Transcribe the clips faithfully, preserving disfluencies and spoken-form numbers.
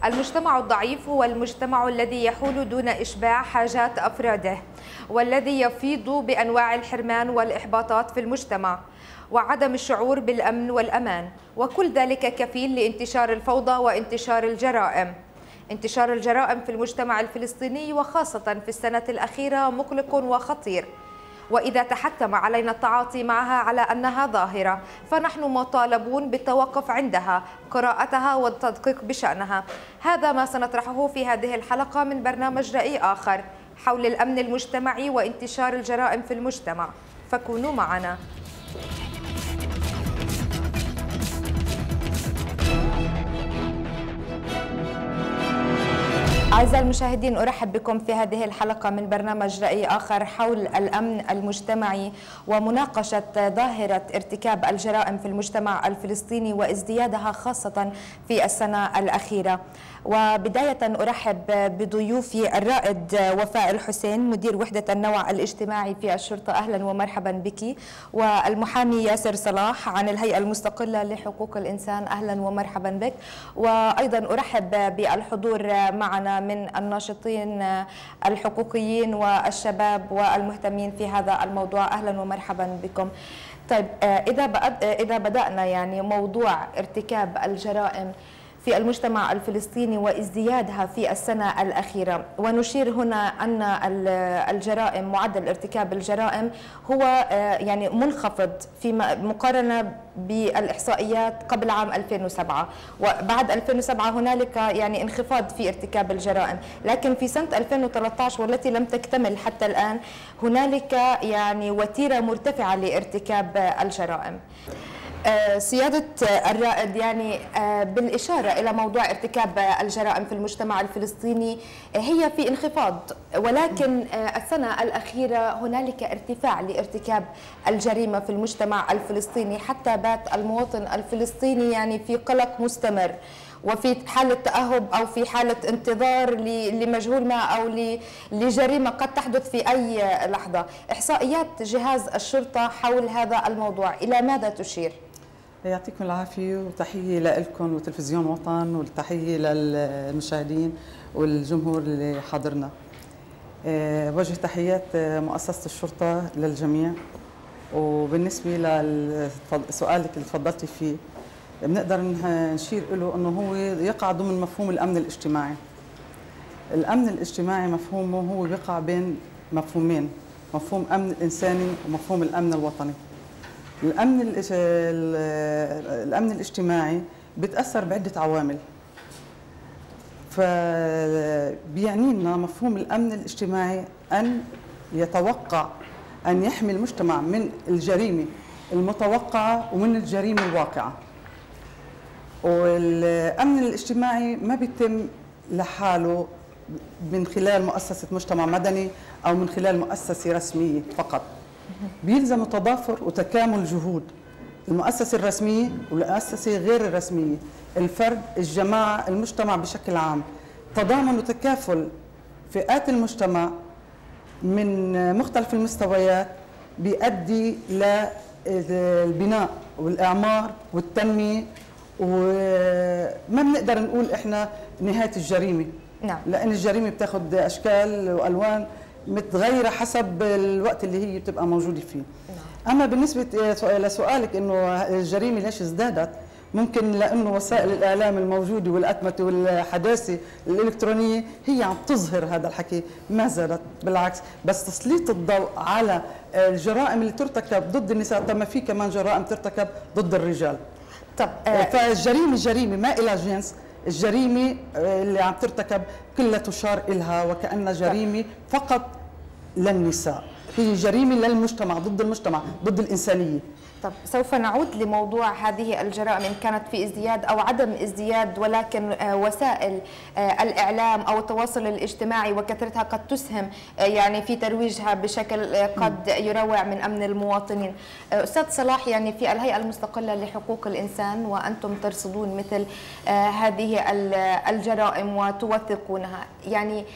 المجتمع الضعيف هو المجتمع الذي يحول دون إشباع حاجات أفراده، والذي يفيض بأنواع الحرمان والإحباطات في المجتمع وعدم الشعور بالأمن والأمان، وكل ذلك كفيل لانتشار الفوضى وانتشار الجرائم. انتشار الجرائم في المجتمع الفلسطيني وخاصة في السنة الأخيرة مقلق وخطير، وإذا تحتم علينا التعاطي معها على أنها ظاهرة فنحن مطالبون بالتوقف عندها، قراءتها والتدقيق بشأنها. هذا ما سنطرحه في هذه الحلقة من برنامج رأي آخر حول الأمن المجتمعي وانتشار الجرائم في المجتمع، فكونوا معنا. أعزائي المشاهدين، أرحب بكم في هذه الحلقة من برنامج رأي آخر حول الأمن المجتمعي ومناقشة ظاهرة ارتكاب الجرائم في المجتمع الفلسطيني وازديادها خاصة في السنة الأخيرة. وبداية أرحب بضيوفي الرائد وفاء الحسين مدير وحدة النوع الاجتماعي في الشرطة، أهلا ومرحبا بك، والمحامي ياسر صلاح عن الهيئة المستقلة لحقوق الإنسان، أهلا ومرحبا بك. وأيضا أرحب بالحضور معنا من الناشطين الحقوقيين والشباب والمهتمين في هذا الموضوع، أهلا ومرحبا بكم. طيب، إذا إذا بدأنا يعني موضوع ارتكاب الجرائم في المجتمع الفلسطيني وازديادها في السنة الأخيرة، ونشير هنا أن الجرائم، معدل ارتكاب الجرائم هو يعني منخفض في مقارنة بالإحصائيات قبل عام ألفين وسبعة، وبعد ألفين وسبعة هنالك يعني انخفاض في ارتكاب الجرائم، لكن في سنة ألفين وثلاثة عشر والتي لم تكتمل حتى الآن هنالك يعني وتيرة مرتفعة لارتكاب الجرائم. سيادة الرائد، يعني بالإشارة إلى موضوع ارتكاب الجرائم في المجتمع الفلسطيني هي في انخفاض، ولكن السنة الأخيرة هنالك ارتفاع لارتكاب الجريمة في المجتمع الفلسطيني، حتى بات المواطن الفلسطيني يعني في قلق مستمر وفي حالة تأهب أو في حالة انتظار لمجهول ما أو لجريمة قد تحدث في أي لحظة. إحصائيات جهاز الشرطة حول هذا الموضوع إلى ماذا تشير؟ يعطيكم العافية، وتحية لكم وتلفزيون وطن، والتحية للمشاهدين والجمهور اللي حاضرنا. وجه تحيات مؤسسة الشرطة للجميع. وبالنسبة لسؤالك اللي تفضلتي فيه، بنقدر نشير له أنه هو يقع ضمن مفهوم الأمن الاجتماعي. الأمن الاجتماعي مفهومه هو بيقع بين مفهومين، مفهوم أمن الإنساني ومفهوم الأمن الوطني. الأمن الأمن الاجتماعي بيتأثر بعدة عوامل، فبيعني لنا مفهوم الأمن الاجتماعي أن يتوقع أن يحمي المجتمع من الجريمة المتوقعة ومن الجريمة الواقعة. والأمن الاجتماعي ما بيتم لحاله من خلال مؤسسة مجتمع مدني أو من خلال مؤسسة رسمية فقط، بيلزم تضافر وتكامل جهود المؤسسة الرسمية والمؤسسة غير الرسمية، الفرد، الجماعة، المجتمع بشكل عام. تضامن وتكافل فئات المجتمع من مختلف المستويات بيؤدي للبناء والإعمار والتنمية، وما بنقدر نقول إحنا نهاية الجريمة. نعم. لأن الجريمة بتاخذ أشكال وألوان متغيرة حسب الوقت اللي هي بتبقى موجودة فيه. نعم. أما بالنسبة لسؤالك إنه الجريمة ليش ازدادت، ممكن لأنه وسائل الإعلام الموجودة والأتمتة والحداثة الإلكترونية هي عم تظهر هذا الحكي، ما زادت بالعكس، بس تسليط الضوء على الجرائم اللي ترتكب ضد النساء. طب ما في كمان جرائم ترتكب ضد الرجال. طب فالجريمة جريمة ما إلى جنس، الجريمة اللي عم ترتكب كلها تشار إلها وكأنها جريمة فقط للنساء، هي جريمة للمجتمع، ضد المجتمع، ضد الإنسانية. طب سوف نعود لموضوع هذه الجرائم إن كانت في ازدياد أو عدم ازدياد، ولكن وسائل الإعلام أو التواصل الاجتماعي وكثرتها قد تسهم يعني في ترويجها بشكل قد يروع من أمن المواطنين. أستاذ صلاح، يعني في الهيئة المستقلة لحقوق الإنسان وأنتم ترصدون مثل هذه الجرائم وتوثقونها، يعني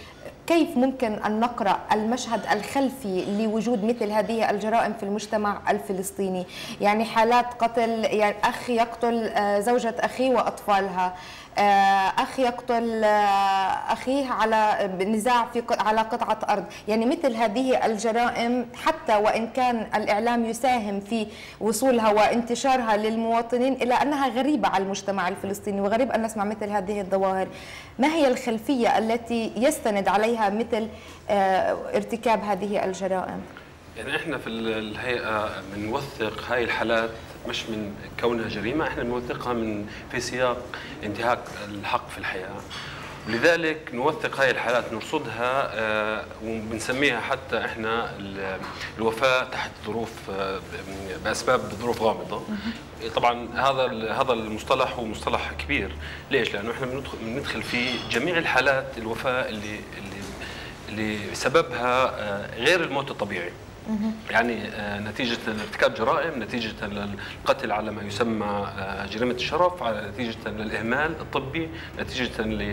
كيف ممكن أن نقرأ المشهد الخلفي لوجود مثل هذه الجرائم في المجتمع الفلسطيني؟ يعني حالات قتل، يعني أخ يقتل زوجة أخيه وأطفالها، أخ يقتل أخيه على نزاع في على قطعة أرض، يعني مثل هذه الجرائم حتى وإن كان الإعلام يساهم في وصولها وانتشارها للمواطنين إلا أنها غريبة على المجتمع الفلسطيني، وغريب أن نسمع مثل هذه الظواهر. ما هي الخلفية التي يستند عليها مثل ارتكاب هذه الجرائم؟ يعني احنا في الهيئة بنوثق هاي الحالات مش من كونها جريمة، احنا بنوثقها من في سياق انتهاك الحق في الحياة، ولذلك نوثق هاي الحالات نرصدها وبنسميها حتى احنا الوفاة تحت ظروف بأسباب ظروف غامضة. طبعا هذا هذا المصطلح هو مصطلح كبير، ليش؟ لأنه احنا بندخل بندخل في جميع الحالات الوفاة اللي اللي اللي سببها غير الموت الطبيعي. يعني نتيجة ارتكاب جرائم، نتيجة للقتل على ما يسمى جريمة الشرف، على نتيجة للإهمال الطبي، نتيجة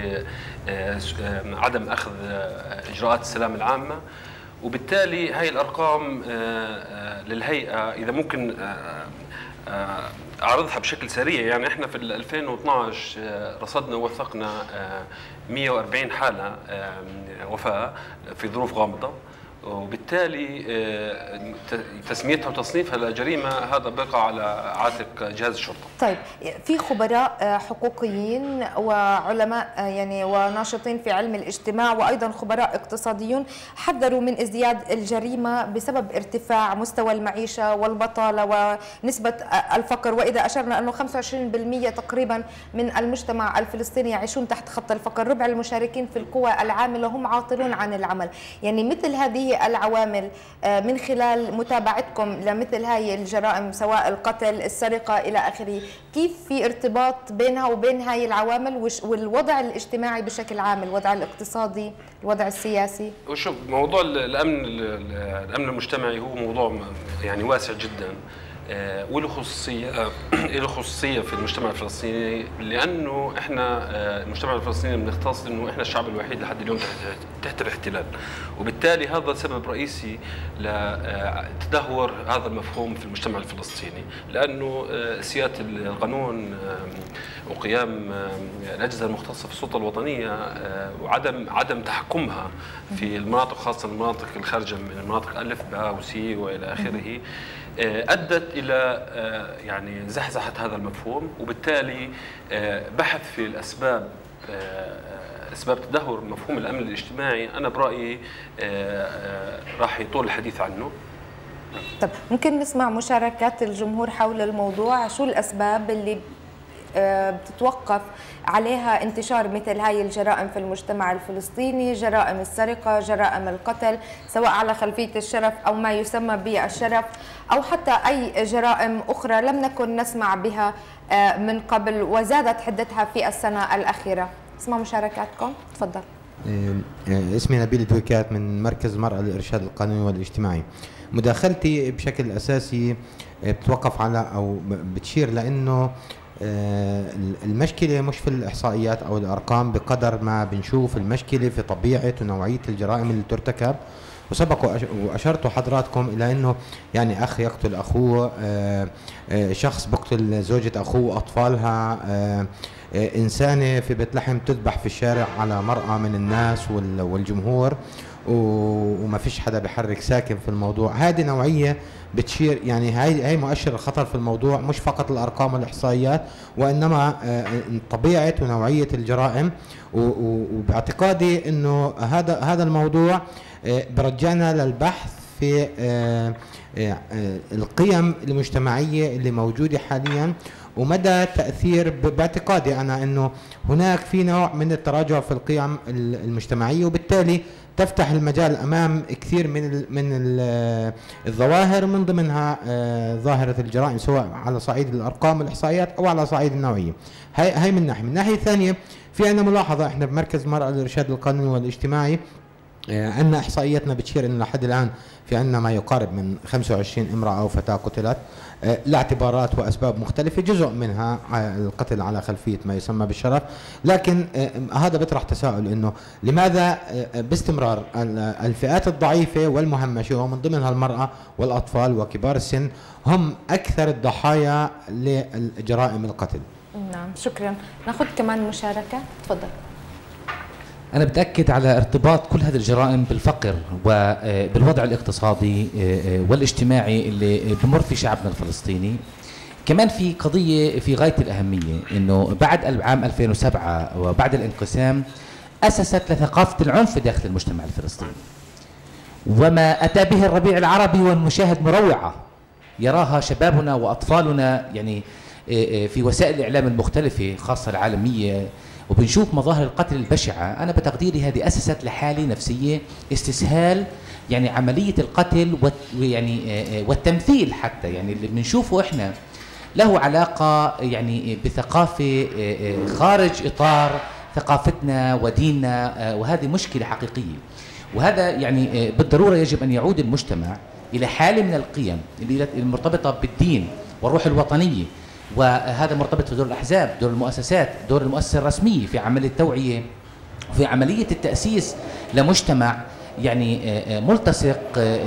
لعدم أخذ إجراءات السلامة العامة. وبالتالي هاي الأرقام للهيئة إذا ممكن أعرضها بشكل سريع، يعني احنا في ألفين واثنعش رصدنا ووثقنا مئة وأربعين حالة وفاة في ظروف غامضة، وبالتالي تسميتها وتصنيفها لجريمة هذا بقى على عاتق جهاز الشرطة. طيب، في خبراء حقوقيين وعلماء يعني وناشطين في علم الاجتماع وأيضا خبراء اقتصاديون حذروا من ازدياد الجريمة بسبب ارتفاع مستوى المعيشة والبطالة ونسبة الفقر، وإذا أشرنا أنه خمسة وعشرين بالمئة تقريبا من المجتمع الفلسطيني يعيشون تحت خط الفقر، ربع المشاركين في القوى العاملة هم عاطلون عن العمل. يعني مثل هذه العوامل من خلال متابعتكم لمثل هاي الجرائم سواء القتل، السرقة إلى آخره، كيف في ارتباط بينها وبين هاي العوامل والوضع الاجتماعي بشكل عام، الوضع الاقتصادي، الوضع السياسي؟ وشوف، موضوع الأمن الأمن المجتمعي هو موضوع يعني واسع جدا، وله خصوصية له خصوصية في المجتمع الفلسطيني، لأنه احنا المجتمع الفلسطيني بنختص انه احنا الشعب الوحيد لحد اليوم تحت تحت الاحتلال، وبالتالي هذا سبب رئيسي لتدهور هذا المفهوم في المجتمع الفلسطيني، لأنه سيادة القانون وقيام الأجهزة المختصة في السلطة الوطنية وعدم عدم تحكمها في المناطق، خاصة المناطق الخارجة من المناطق ألف باء وسي وإلى آخره، أدت إلى يعني زحزحة هذا المفهوم، وبالتالي بحث في الأسباب أسباب تدهور مفهوم الأمن الاجتماعي أنا برأيي راح يطول الحديث عنه. طب ممكن نسمع مشاركات الجمهور حول الموضوع؟ شو الأسباب اللي بتتوقف عليها انتشار مثل هاي الجرائم في المجتمع الفلسطيني، جرائم السرقة، جرائم القتل، سواء على خلفية الشرف أو ما يسمى بالشرف، أو حتى أي جرائم أخرى لم نكن نسمع بها من قبل وزادت حدتها في السنة الأخيرة؟ اسمع مشاركاتكم، تفضل. اسمي نبيل دويكات من مركز المرأة للإرشاد القانوني والاجتماعي. مداخلتي بشكل أساسي بتوقف على أو بتشير لأنه المشكلة مش في الإحصائيات أو الأرقام بقدر ما بنشوف المشكلة في طبيعة ونوعية الجرائم اللي ترتكب. وسبق وأشرتوا حضراتكم إلى أنه يعني أخ يقتل أخوه، شخص بقتل زوجة أخوه وأطفالها، إنسانة في بيت لحم تذبح في الشارع على مرأى من الناس والجمهور وما فيش حدا بيحرك ساكن في الموضوع. هذه نوعية بتشير يعني هاي هاي مؤشر الخطر في الموضوع، مش فقط الأرقام والإحصائيات وإنما طبيعة ونوعية الجرائم. وباعتقادي إنه هذا هذا الموضوع برجعنا للبحث في القيم المجتمعية اللي موجودة حاليا ومدى تأثير. باعتقادي أنا أنه هناك في نوع من التراجع في القيم المجتمعية، وبالتالي تفتح المجال أمام كثير من من الظواهر من ضمنها ظاهرة الجرائم، سواء على صعيد الأرقام والإحصائيات أو على صعيد النوعية. هاي هاي من ناحية. من ناحية ثانية في عندنا ملاحظة، احنا بمركز المرأة للإرشاد القانوني والاجتماعي عندنا احصائياتنا بتشير انه لحد الان في عندنا ما يقارب من خمسة وعشرين امراه او فتاه قتلت لاعتبارات واسباب مختلفه، جزء منها القتل على خلفيه ما يسمى بالشرف، لكن هذا بيطرح تساؤل انه لماذا باستمرار الفئات الضعيفه والمهمشه ومن ضمنها المراه والاطفال وكبار السن هم اكثر الضحايا لجرائم القتل؟ نعم شكرا. ناخذ كمان مشاركه، تفضل. أنا بتأكد على ارتباط كل هذه الجرائم بالفقر وبالوضع الاقتصادي والاجتماعي اللي بمر في شعبنا الفلسطيني. كمان في قضية في غاية الأهمية، إنه بعد العام ألفين وسبعة وبعد الانقسام أسست لثقافة العنف داخل المجتمع الفلسطيني، وما أتى به الربيع العربي والمشاهد مروعة يراها شبابنا وأطفالنا يعني في وسائل الإعلام المختلفة خاصة العالمية، وبنشوف مظاهر القتل البشعة. أنا بتقديري هذه أسست لحالة نفسية استسهال يعني عملية القتل ويعني والتمثيل حتى يعني اللي بنشوفه إحنا له علاقة يعني بثقافة خارج إطار ثقافتنا وديننا، وهذه مشكلة حقيقية. وهذا يعني بالضرورة يجب أن يعود المجتمع إلى حالة من القيم المرتبطة بالدين والروح الوطنية، وهذا مرتبط بدور الأحزاب، دور المؤسسات، دور المؤسسة الرسمية في عملية التوعية وفي عملية التأسيس لمجتمع يعني ملتصق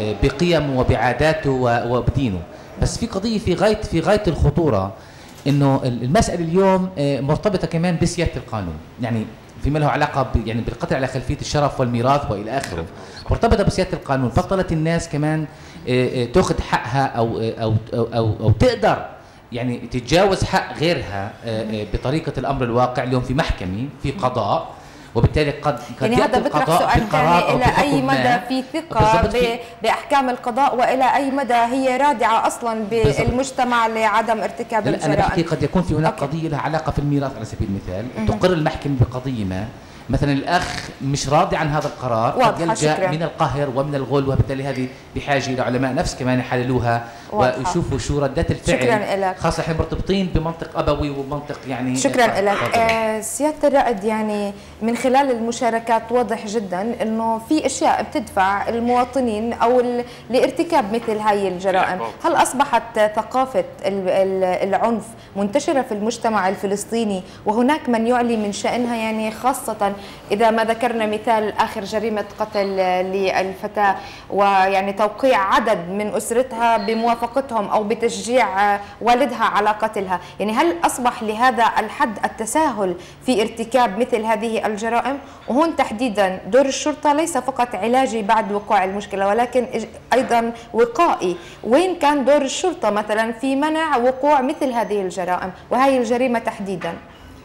بقيمه وبعاداته وبدينه. بس في قضية في غاية في غاية الخطورة، إنه المسألة اليوم مرتبطة كمان بسيادة القانون، يعني فيما له علاقة يعني بالقتل على خلفية الشرف والميراث وإلى آخره، مرتبطة بسيادة القانون. بطلت الناس كمان تأخذ حقها أو أو أو أو, أو تقدر يعني تتجاوز حق غيرها بطريقة الأمر الواقع. اليوم في محكمة في قضاء، وبالتالي قد يعني هذا بيطرح سؤال ثاني، إلى أي مدى في ثقة بأحكام القضاء، وإلى أي مدى هي رادعة أصلا بالمجتمع لعدم ارتكاب الجرائم؟ أنا بحكي قد يكون في هناك أوكي. قضية لها علاقة في الميراث على سبيل المثال، تقر المحكمة بقضية ما، مثلا الأخ مش راضي عن هذا القرار، قد يلجأ من القهر ومن الغل، وبالتالي هذه بحاجة إلى علماء نفس كمان يحللوها ويشوفوا شو ردات الفعل. شكرا لك. خاصة احنا مرتبطين بمنطق أبوي ومنطق يعني. شكرا لك. آه سيادة الرائد، يعني من خلال المشاركات واضح جدا إنه في أشياء بتدفع المواطنين أو لارتكاب مثل هاي الجرائم. هل أصبحت ثقافة العنف منتشرة في المجتمع الفلسطيني وهناك من يعلي من شأنها، يعني خاصة إذا ما ذكرنا مثال آخر جريمة قتل للفتاة ويعني توقيع عدد من أسرتها بموافقتهم أو بتشجيع والدها على قتلها؟ يعني هل أصبح لهذا الحد التساهل في ارتكاب مثل هذه الجرائم؟ وهون تحديدا دور الشرطة ليس فقط علاجي بعد وقوع المشكلة ولكن أيضا وقائي. وين كان دور الشرطة مثلا في منع وقوع مثل هذه الجرائم وهي الجريمة تحديدا؟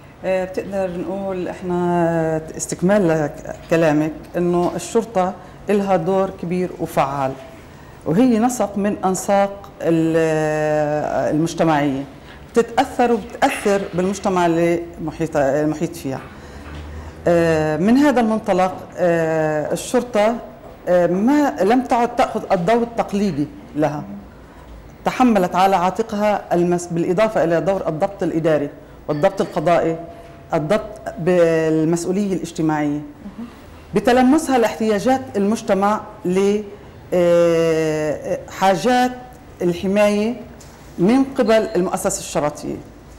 بتقدر نقول احنا استكمال لكلامك انه الشرطه لها دور كبير وفعال، وهي نسق من انساق المجتمعيه بتتاثر وبتاثر بالمجتمع اللي محيط المحيط فيها. من هذا المنطلق الشرطه ما لم تعد تاخذ الدور التقليدي لها، تحملت على عاتقها المس بالاضافه الى دور الضبط الاداري والضبط القضائي، الضبط بالمسؤولية الاجتماعية بتلمسها لاحتياجات المجتمع لحاجات الحماية من قبل المؤسسة الشرطية.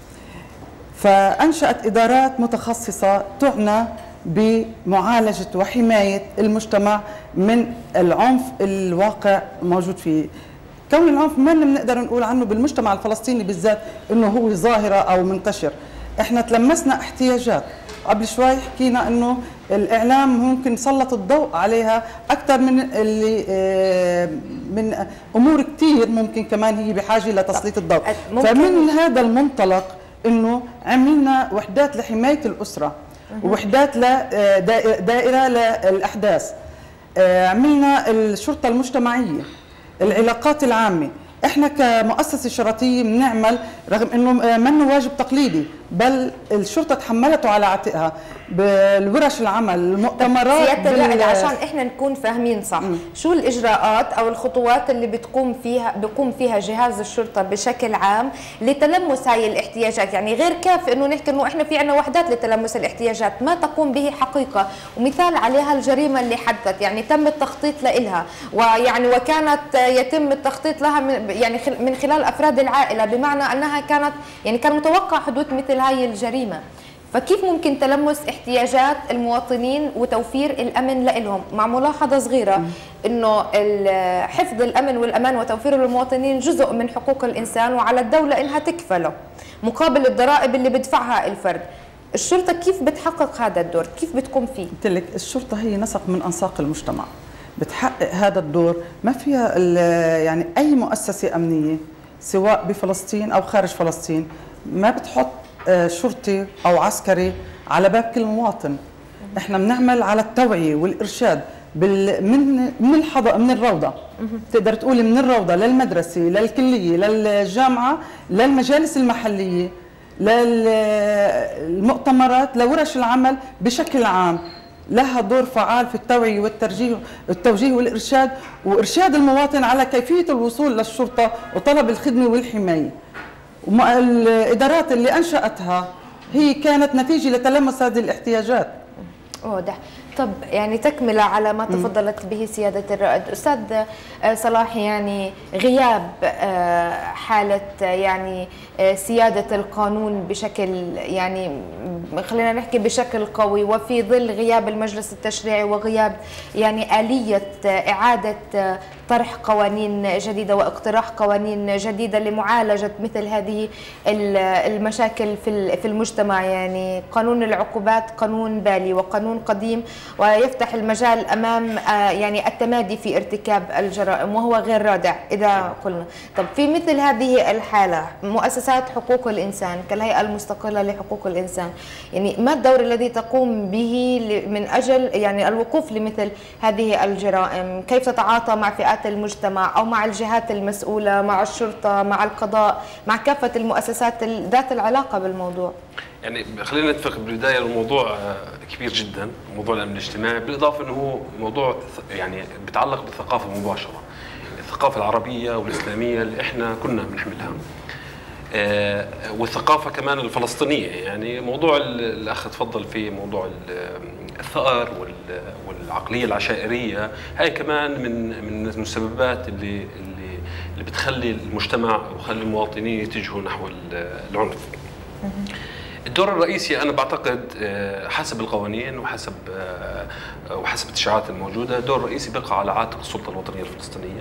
فأنشأت إدارات متخصصة تعنى بمعالجة وحماية المجتمع من العنف الواقع موجود فيه. كون العنف ما بنقدر نقول عنه بالمجتمع الفلسطيني بالذات انه هو ظاهره او منتشر، احنا تلمسنا احتياجات. قبل شوي حكينا انه الاعلام ممكن يسلط الضوء عليها اكثر من اللي من امور كثير ممكن كمان هي بحاجه لتسليط الضوء. فمن هذا المنطلق انه عملنا وحدات لحمايه الاسره ووحدات لدائره للاحداث، عملنا الشرطه المجتمعيه، العلاقات العامة. احنا كمؤسسة شرطية بنعمل رغم انه منه واجب تقليدي، بل الشرطه تحملته على عاتقها بالورش العمل، المؤتمرات. سياده الرائد، عشان احنا نكون فاهمين صح، م. شو الاجراءات او الخطوات اللي بتقوم فيها بيقوم فيها جهاز الشرطه بشكل عام لتلمس هاي الاحتياجات؟ يعني غير كافي انه نحكي انه احنا في عندنا وحدات لتلمس الاحتياجات، ما تقوم به حقيقه، ومثال عليها الجريمه اللي حدثت، يعني تم التخطيط لها، ويعني وكانت يتم التخطيط لها من يعني من خلال افراد العائله، بمعنى انها كانت يعني كان متوقع حدوث مثل هاي الجريمه. فكيف ممكن تلمس احتياجات المواطنين وتوفير الامن لهم، مع ملاحظه صغيره انه حفظ الامن والامان وتوفيره للمواطنين جزء من حقوق الانسان، وعلى الدوله انها تكفله مقابل الضرائب اللي بدفعها الفرد. الشرطه كيف بتحقق هذا الدور؟ كيف بتقوم فيه؟ قلت لك الشرطه هي نسق من انساق المجتمع، بتحقق هذا الدور. ما فيها يعني اي مؤسسه امنيه سواء بفلسطين او خارج فلسطين ما بتحط شرطي او عسكري على باب كل مواطن. احنا بنعمل على التوعيه والارشاد بال من من الحض من الروضه، تقدر تقولي من الروضه للمدرسه للكليه للجامعه للمجالس المحليه للمؤتمرات لورش العمل بشكل عام. لها دور فعال في التوعيه والترجيه التوجيه والارشاد، وارشاد المواطن على كيفيه الوصول للشرطه وطلب الخدمه والحمايه. الادارات اللي انشاتها هي كانت نتيجه لتلمس هذه الاحتياجات. واضح. طب يعني تكمله على ما تفضلت به سياده الرائد استاذ صلاح، يعني غياب حاله يعني سياده القانون بشكل يعني خلينا نحكي بشكل قوي، وفي ظل غياب المجلس التشريعي وغياب يعني آلية إعادة طرح قوانين جديدة واقتراح قوانين جديدة لمعالجة مثل هذه المشاكل في المجتمع. يعني قانون العقوبات قانون بالي وقانون قديم ويفتح المجال أمام يعني التمادي في ارتكاب الجرائم، وهو غير رادع إذا قلنا. طب في مثل هذه الحالة مؤسسات حقوق الإنسان كالهيئة المستقلة لحقوق الإنسان، يعني ما الدور الذي تقوم به من أجل يعني الوقوف لمثل هذه الجرائم؟ كيف تتعاطى مع فئات المجتمع أو مع الجهات المسؤولة، مع الشرطة، مع القضاء، مع كافة المؤسسات ذات العلاقة بالموضوع؟ يعني خلينا نتفق بالبدايه الموضوع كبير جدا، موضوع الامن الاجتماعي، بالاضافه انه هو موضوع يعني بيتعلق بالثقافه مباشره، الثقافه العربيه والاسلاميه اللي احنا كنا بنحملها، والثقافه كمان الفلسطينيه. يعني موضوع الاخ تفضل فيه موضوع الثأر والعقليه العشائريه، هاي كمان من من المسببات اللي اللي اللي بتخلي المجتمع وخلي المواطنين يتجهوا نحو العنف. الدور الرئيسي انا بعتقد حسب القوانين وحسب وحسب التشريعات الموجوده، دور رئيسي بقى على عاتق السلطه الوطنيه الفلسطينيه.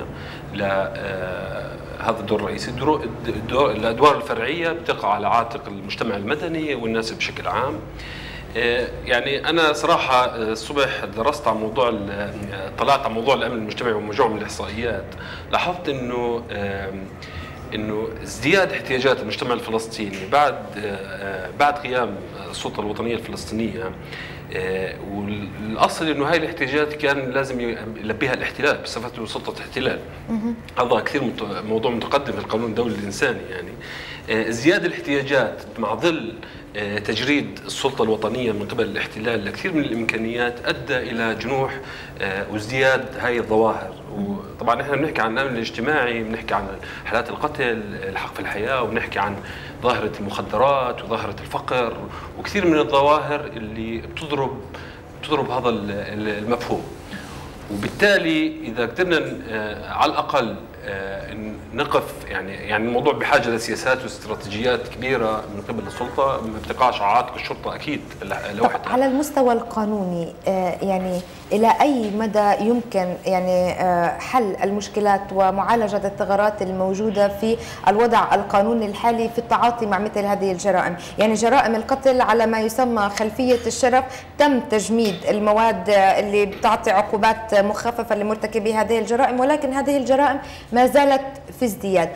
هذا الدور الرئيسي. الدور الادوار الفرعيه بتقع على عاتق المجتمع المدني والناس بشكل عام. يعني انا صراحه الصبح درست عن موضوع طلعت على موضوع الامن المجتمعي ومجموعه من الاحصائيات، لاحظت انه انه ازدياد احتياجات المجتمع الفلسطيني بعد بعد قيام السلطه الوطنيه الفلسطينيه، والاصل انه هاي الاحتياجات كان لازم يلبيها الاحتلال بصفته سلطه احتلال. هذا كثير موضوع متقدم في القانون الدولي الانساني. يعني ازدياد الاحتياجات مع ظل تجريد السلطه الوطنيه من قبل الاحتلال لكثير من الامكانيات ادى الى جنوح وازدياد هاي الظواهر. وطبعا احنا بنحكي عن الامن الاجتماعي، بنحكي عن حالات القتل، الحق في الحياه، وبنحكي عن ظاهره المخدرات وظاهره الفقر وكثير من الظواهر اللي بتضرب بتضرب هذا المفهوم. وبالتالي اذا قدرنا على الاقل نقف يعني يعني الموضوع بحاجه لسياسات واستراتيجيات كبيره من قبل السلطه، ما بتقعش على عاتق الشرطه اكيد لوحدها. على المستوى القانوني يعني الى اي مدى يمكن يعني حل المشكلات ومعالجه الثغرات الموجوده في الوضع القانوني الحالي في التعاطي مع مثل هذه الجرائم؟ يعني جرائم القتل على ما يسمى خلفيه الشرف تم تجميد المواد اللي بتعطي عقوبات مخففه لمرتكبي هذه الجرائم، ولكن هذه الجرائم ما زالت في ازدياد.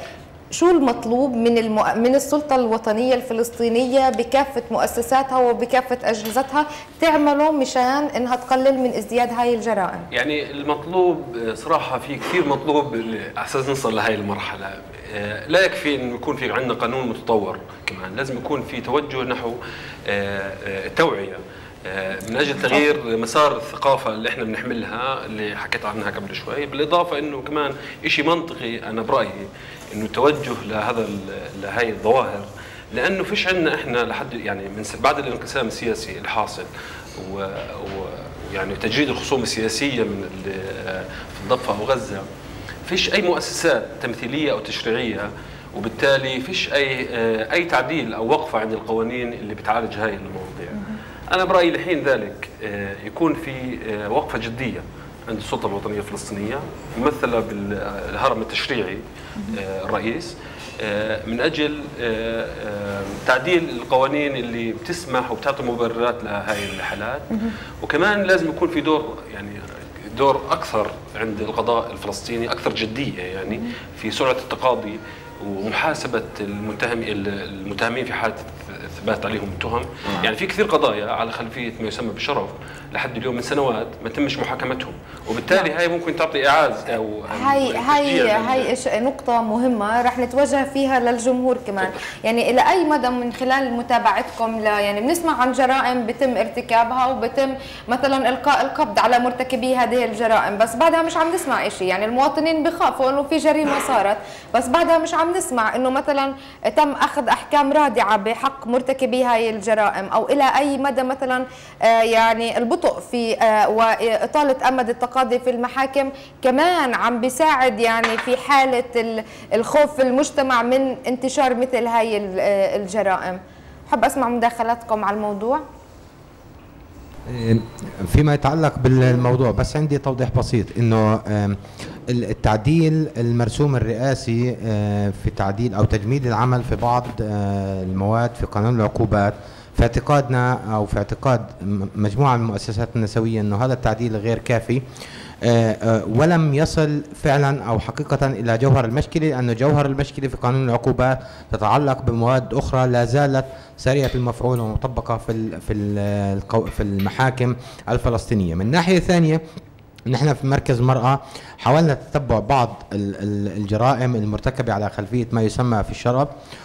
شو المطلوب من المو... من السلطة الوطنية الفلسطينية بكافة مؤسساتها وبكافة أجهزتها تعمله مشان إنها تقلل من ازدياد هاي الجرائم؟ يعني المطلوب صراحة في كثير مطلوب على أساس نوصل لهي المرحلة. لا يكفي إنه يكون في عندنا قانون متطور، كمان لازم يكون في توجه نحو التوعية من اجل تغيير مسار الثقافه اللي احنا بنحملها اللي حكيت عنها قبل شوي، بالاضافه انه كمان شيء منطقي انا برايي انه التوجه لهذا لهي الظواهر، لانه فيش عندنا احنا لحد يعني من بعد الانقسام السياسي الحاصل ويعني تجريد الخصوم السياسيه من في الضفه او غزه، فيش اي مؤسسات تمثيليه او تشريعيه، وبالتالي فيش اي اي تعديل او وقفه عند القوانين اللي بتعالج هاي المواضيع. أنا برأيي لحين ذلك يكون في وقفة جدية عند السلطة الوطنية الفلسطينية ممثلة بالهرم التشريعي الرئيس من أجل تعديل القوانين اللي بتسمح وبتعطي مبررات لهذه الحالات، وكمان لازم يكون في دور يعني دور أكثر عند القضاء الفلسطيني، أكثر جدية يعني في سرعة التقاضي ومحاسبة المتهم المتهمين في حالة إثبات عليهم التهم. يعني في كثير قضايا على خلفية ما يسمى بالشرف لحد اليوم من سنوات ما تمش محاكمتهم، وبالتالي هاي ممكن تعطي إعاز أو هاي هاي هاي نقطة مهمة رح نتوجه فيها للجمهور كمان. يعني إلى أي مدى من خلال متابعتكم لا يعني بنسمع عن جرائم بتم ارتكابها وبتم مثلا إلقاء القبض على مرتكبي هذه الجرائم، بس بعدها مش عم نسمع شيء، يعني المواطنين بخافوا إنه في جريمة صارت، بس بعدها مش عم نسمع إنه مثلا تم أخذ أحكام رادعة بحق مرتكبي هاي الجرائم، أو إلى أي مدى مثلا يعني البطء في وإطالة أمد التقاضي في المحاكم كمان عم بيساعد يعني في حالة الخوف في المجتمع من انتشار مثل هاي الجرائم. حب أسمع مداخلاتكم على الموضوع. فيما يتعلق بالموضوع بس عندي توضيح بسيط انه التعديل المرسوم الرئاسي في تعديل او تجميد العمل في بعض المواد في قانون العقوبات، في اعتقادنا او في اعتقاد مجموعه من المؤسسات النسويه انه هذا التعديل غير كافي ولم يصل فعلا او حقيقه الى جوهر المشكله، لانه جوهر المشكله في قانون العقوبات تتعلق بمواد اخرى لا زالت سريعه المفعول ومطبقه في في في المحاكم الفلسطينيه. من ناحيه ثانيه نحن في مركز مرأة حاولنا تتبع بعض الجرائم المرتكبة على خلفية ما يسمى في الشرب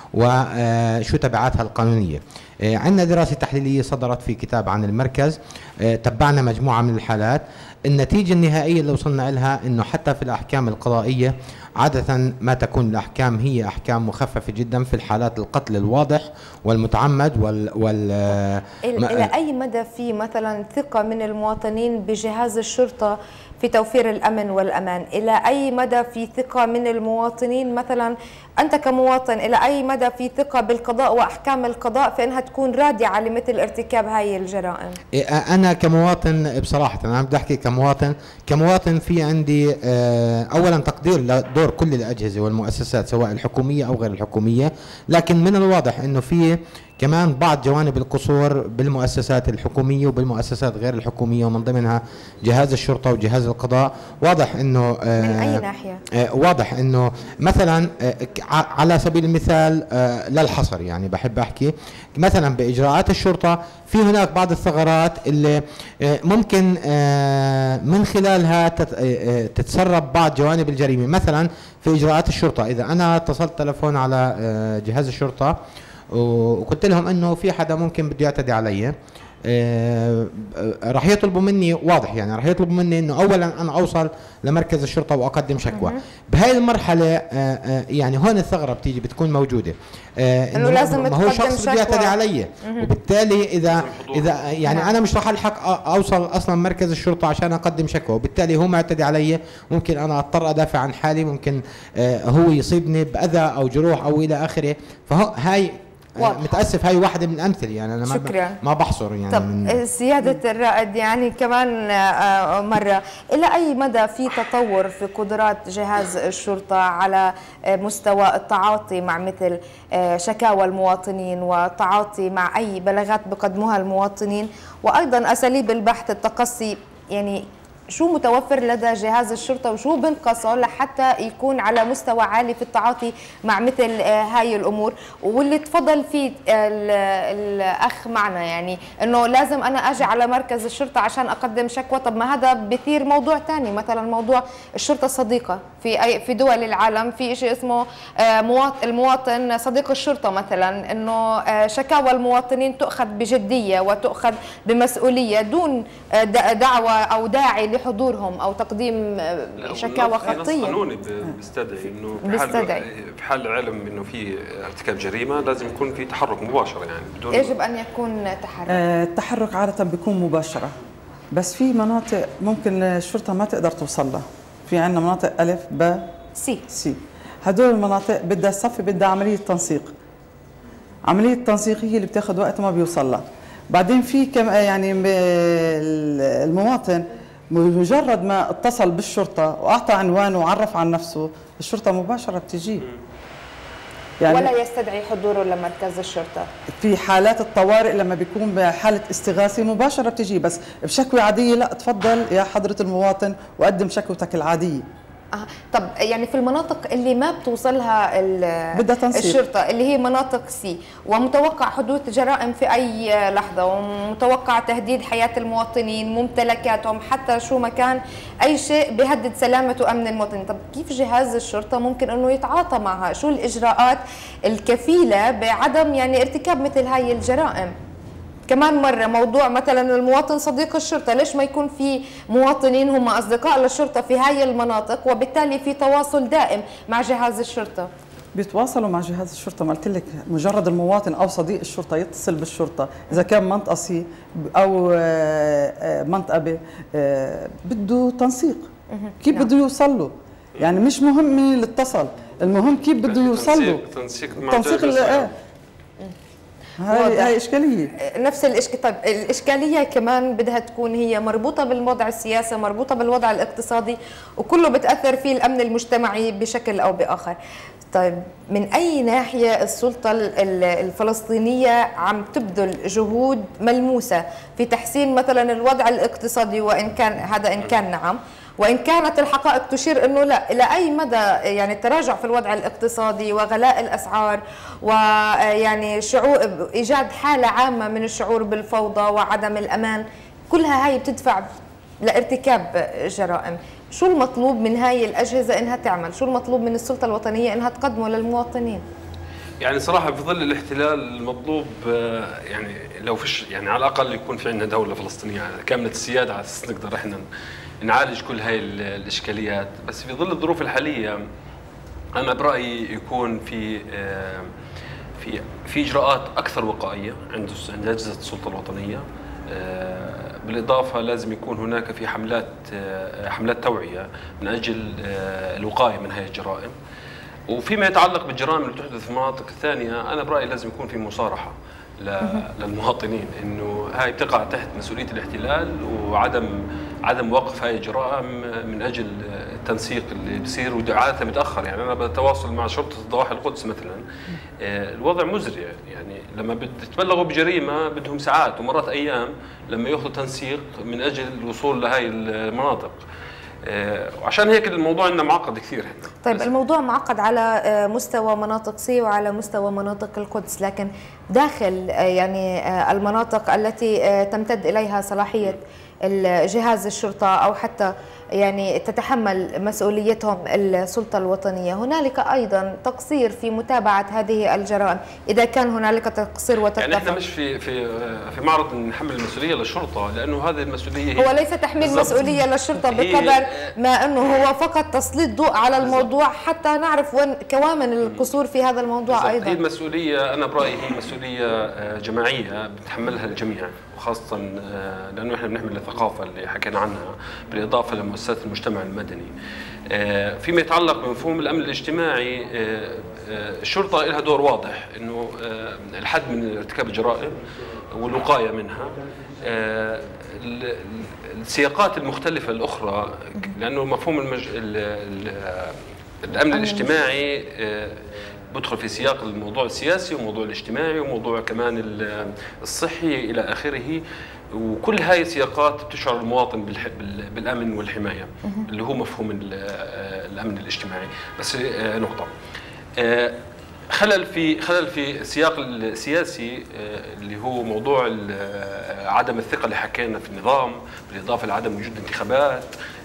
وشو تبعاتها القانونية. عندنا دراسة تحليلية صدرت في كتاب عن المركز، تبعنا مجموعة من الحالات. النتيجة النهائية اللي وصلنا لها انه حتى في الاحكام القضائية عادة ما تكون الاحكام هي احكام مخففة جدا في الحالات القتل الواضح والمتعمد وال, وال الى اي مدى في مثلا ثقة من المواطنين بجهاز الشرطة في توفير الأمن والأمان؟ إلى أي مدى في ثقة من المواطنين مثلا أنت كمواطن إلى أي مدى في ثقة بالقضاء وأحكام القضاء في أنها تكون رادعة لمثل ارتكاب هاي الجرائم؟ أنا كمواطن بصراحة أنا بدي أحكي كمواطن كمواطن في عندي أولا تقدير لدور كل الأجهزة والمؤسسات سواء الحكومية أو غير الحكومية، لكن من الواضح أنه في كمان بعض جوانب القصور بالمؤسسات الحكومية وبالمؤسسات غير الحكومية ومن ضمنها جهاز الشرطة وجهاز القضاء. واضح انه من اي ناحية؟ واضح انه مثلا على سبيل المثال للحصر يعني بحب احكي مثلا باجراءات الشرطة في هناك بعض الثغرات اللي ممكن من خلالها تتسرب بعض جوانب الجريمة. مثلا في اجراءات الشرطة اذا انا اتصلت تلفون على جهاز الشرطة وقلت لهم انه في حدا ممكن بده يعتدي علي، آه راح يطلبوا مني واضح يعني راح يطلبوا مني انه اولا انا اوصل لمركز الشرطه واقدم شكوى. بهاي المرحله آه آه يعني هون الثغره بتيجي بتكون موجوده، آه انه لازم ما هو شخص بده يعتدي علي، وبالتالي اذا اذا يعني انا مش راح الحق اوصل اصلا مركز الشرطه عشان اقدم شكوى، وبالتالي هو معتدي علي ممكن انا اضطر ادافع عن حالي، ممكن آه هو يصيبني باذى او جروح او الى اخره. فهو هاي واضح. متأسف هاي واحدة من الأمثلة يعني أنا شكرا. ما بحصر يعني. طب من سيادة الرائد يعني كمان مرة إلى أي مدى في تطور في قدرات جهاز الشرطة على مستوى التعاطي مع مثل شكاوى المواطنين والتعاطي مع أي بلاغات بقدموها المواطنين، وأيضا أساليب البحث التقصي؟ يعني شو متوفر لدى جهاز الشرطة وشو بنقصه لحتى يكون على مستوى عالي في التعاطي مع مثل هاي الأمور؟ واللي تفضل فيه الأخ معنا يعني أنه لازم أنا أجي على مركز الشرطة عشان أقدم شكوى. طب ما هذا بثير موضوع ثاني، مثلا موضوع الشرطة الصديقة في أي في دول العالم في شيء اسمه المواطن صديق الشرطة مثلا، أنه شكاوى المواطنين تؤخذ بجدية وتؤخذ بمسؤولية دون دعوة أو داعي لحضورهم او تقديم شكاوى خطيه. في نص قانوني بيستدعي انه في حال في حال العلم انه في ارتكاب جريمه لازم يكون في تحرك مباشر، يعني بدون يجب ان يكون تحرك. آه التحرك عاده بيكون مباشره، بس في مناطق ممكن الشرطه ما تقدر توصل لها. في عندنا مناطق الف ب سي سي، هدول المناطق بدها صفي، بدها عمليه تنسيق. عمليه التنسيق هي اللي بتاخذ وقت ما بيوصل لها. بعدين في كم يعني المواطن مجرد ما اتصل بالشرطه واعطى عنوانه وعرف عن نفسه، الشرطه مباشره بتجيه. يعني ولا يستدعي حضوره لمركز الشرطه. في حالات الطوارئ لما بيكون بحاله استغاثه مباشره بتجي، بس بشكوى عاديه لا، تفضل يا حضره المواطن وقدم شكوتك العاديه. آه. طب يعني في المناطق اللي ما بتوصلها الشرطة اللي هي مناطق سي ومتوقع حدوث جرائم في أي لحظة ومتوقع تهديد حياة المواطنين، ممتلكاتهم، حتى شو مكان أي شيء بيهدد سلامة وأمن المواطنين، طب كيف جهاز الشرطة ممكن أنه يتعاطى معها؟ شو الإجراءات الكفيلة بعدم يعني ارتكاب مثل هاي الجرائم؟ كمان مرة موضوع مثلا المواطن صديق الشرطة، ليش ما يكون في مواطنين هم أصدقاء للشرطة في هاي المناطق وبالتالي في تواصل دائم مع جهاز الشرطة؟ بيتواصلوا مع جهاز الشرطة، ما قلت لك مجرد المواطن أو صديق الشرطة يتصل بالشرطة إذا كان منطقة سي أو منطقة ب بده تنسيق، كيف بده يوصل له؟ يعني مش مهم مين اللي اتصل، المهم كيف بده يوصل له. تنسيق تنسيق هاي هاي إشكالية. نفس الإشكالية. طيب الإشكالية كمان بدها تكون هي مربوطة بالوضع السياسي، مربوطة بالوضع الاقتصادي، وكله بتأثر فيه الأمن المجتمعي بشكل أو بآخر. طيب من أي ناحية السلطة الفلسطينية عم تبذل جهود ملموسة في تحسين مثلا الوضع الاقتصادي، وإن كان هذا إن كان نعم، وإن كانت الحقائق تشير أنه لا، إلى أي مدى يعني التراجع في الوضع الاقتصادي وغلاء الأسعار ويعني شعور إيجاد حالة عامة من الشعور بالفوضى وعدم الأمان، كلها هاي بتدفع لارتكاب جرائم. شو المطلوب من هاي الأجهزة إنها تعمل؟ شو المطلوب من السلطة الوطنية إنها تقدمه للمواطنين؟ يعني صراحة في ظل الاحتلال المطلوب يعني لو فيش يعني على الأقل يكون في عندنا دولة فلسطينية كاملة السيادة على أساس نقدر إحنا نعالج كل هاي الإشكاليات. بس في ظل الظروف الحالية أنا برأيي يكون في في في إجراءات أكثر وقائية عند عند أجهزة السلطة الوطنية. بالإضافة لازم يكون هناك في حملات حملات توعية من أجل الوقاية من هاي الجرائم. وفيما يتعلق بالجرائم اللي تحدث في المناطق الثانية أنا برأيي لازم يكون في مصارحة للمواطنين انه هاي بتقع تحت مسؤوليه الاحتلال، وعدم عدم وقف هاي الجرائم من اجل التنسيق اللي بصير وعاده متاخر. يعني انا بتواصل مع شرطه ضواحي القدس مثلا، الوضع مزري، يعني لما بتبلغوا بجريمه بدهم ساعات ومرات ايام لما ياخذوا تنسيق من اجل الوصول لهي المناطق. وعشان هيك الموضوع عندنا معقد كثير هنا. طيب الموضوع معقد على مستوى مناطق سي وعلى مستوى مناطق القدس، لكن داخل يعني المناطق التي تمتد إليها صلاحية جهاز الشرطة أو حتى يعني تتحمل مسؤوليتهم السلطة الوطنية، هنالك أيضا تقصير في متابعة هذه الجرائم إذا كان هنالك تقصير وتتفق. يعني احنا مش في في في معرض نحمل المسؤولية للشرطة، لأنه هذه المسؤولية هو ليس تحميل مسؤولية للشرطة بقدر ما أنه هو فقط تسليط ضوء على الموضوع حتى نعرف وين كوامن القصور في هذا الموضوع أيضا. هي المسؤولية أنا برأيي هي مسؤولية جماعية بتحملها الجميع، وخاصة لأنه احنا بنحمل الثقافة اللي حكينا عنها بالإضافة لمؤسسات المجتمع المدني. فيما يتعلق بمفهوم الأمن الاجتماعي الشرطة لها دور واضح إنه الحد من ارتكاب الجرائم والوقاية منها. السياقات المختلفة الأخرى لأنه مفهوم المج... ال... ال... الأمن الاجتماعي بدخل في سياق الموضوع السياسي وموضوع الاجتماعي وموضوع كمان الصحي إلى آخره. وكل هاي السياقات بتشعر المواطن بالامن والحمايه اللي هو مفهوم الامن الاجتماعي. بس نقطه خلل في خلل في السياق السياسي اللي هو موضوع عدم الثقه اللي حكينا في النظام، بالاضافه لعدم وجود انتخابات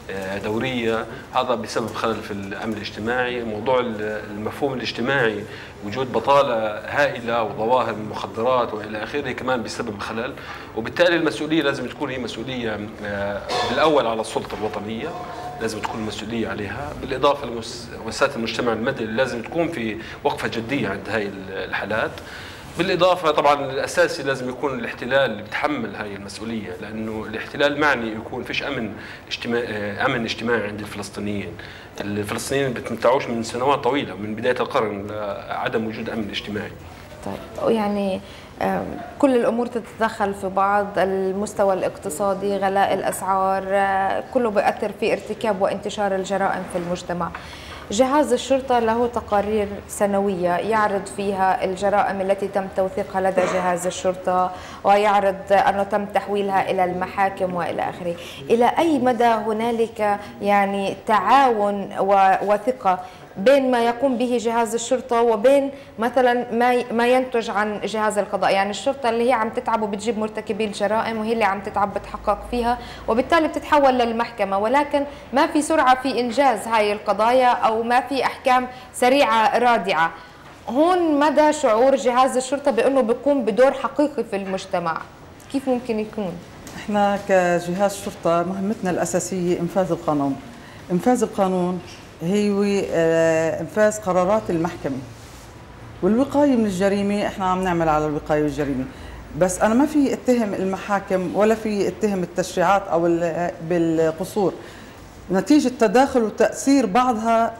دوريه، هذا بسبب خلل في الامن الاجتماعي. موضوع المفهوم الاجتماعي، وجود بطاله هائله وظواهر من المخدرات والى اخره كمان بسبب خلل، وبالتالي المسؤوليه لازم تكون هي مسؤوليه بالاول على السلطه الوطنيه، لازم تكون المسؤوليه عليها، بالاضافه لمؤسسات المجتمع المدني لازم تكون في وقفه جديه عند هاي الحالات. بالاضافه طبعا الاساسي لازم يكون الاحتلال اللي بيتحمل هاي المسؤوليه، لانه الاحتلال معني يكون فيش امن اجتماعي امن اجتماعي عند الفلسطينيين. الفلسطينيين بتمتعوش من سنوات طويله من بدايه القرن عدم وجود امن اجتماعي. طيب يعني كل الامور تتدخل في بعض، المستوى الاقتصادي، غلاء الاسعار، كله بيأثر في ارتكاب وانتشار الجرائم في المجتمع. جهاز الشرطة له تقارير سنوية يعرض فيها الجرائم التي تم توثيقها لدى جهاز الشرطة، ويعرض أنه تم تحويلها إلى المحاكم وإلى آخره. إلى أي مدى هنالك يعني تعاون وثقة بين ما يقوم به جهاز الشرطة وبين مثلا ما ما ينتج عن جهاز القضاء؟ يعني الشرطة اللي هي عم تتعب وبتجيب مرتكبي الجرائم، وهي اللي عم تتعب بتحقق فيها، وبالتالي بتتحول للمحكمة، ولكن ما في سرعة في إنجاز هاي القضايا أو ما في أحكام سريعة رادعة. هون مدى شعور جهاز الشرطة بأنه بيقوم بدور حقيقي في المجتمع، كيف ممكن يكون؟ احنا كجهاز شرطة مهمتنا الأساسية إنفاذ القانون. إنفاذ القانون هي انفاذ قرارات المحكمه، والوقايه من الجريمه احنا عم نعمل على الوقايه والجريمه. بس انا ما في اتهم المحاكم ولا في اتهم التشريعات او بالقصور نتيجه تداخل وتاثير بعضها،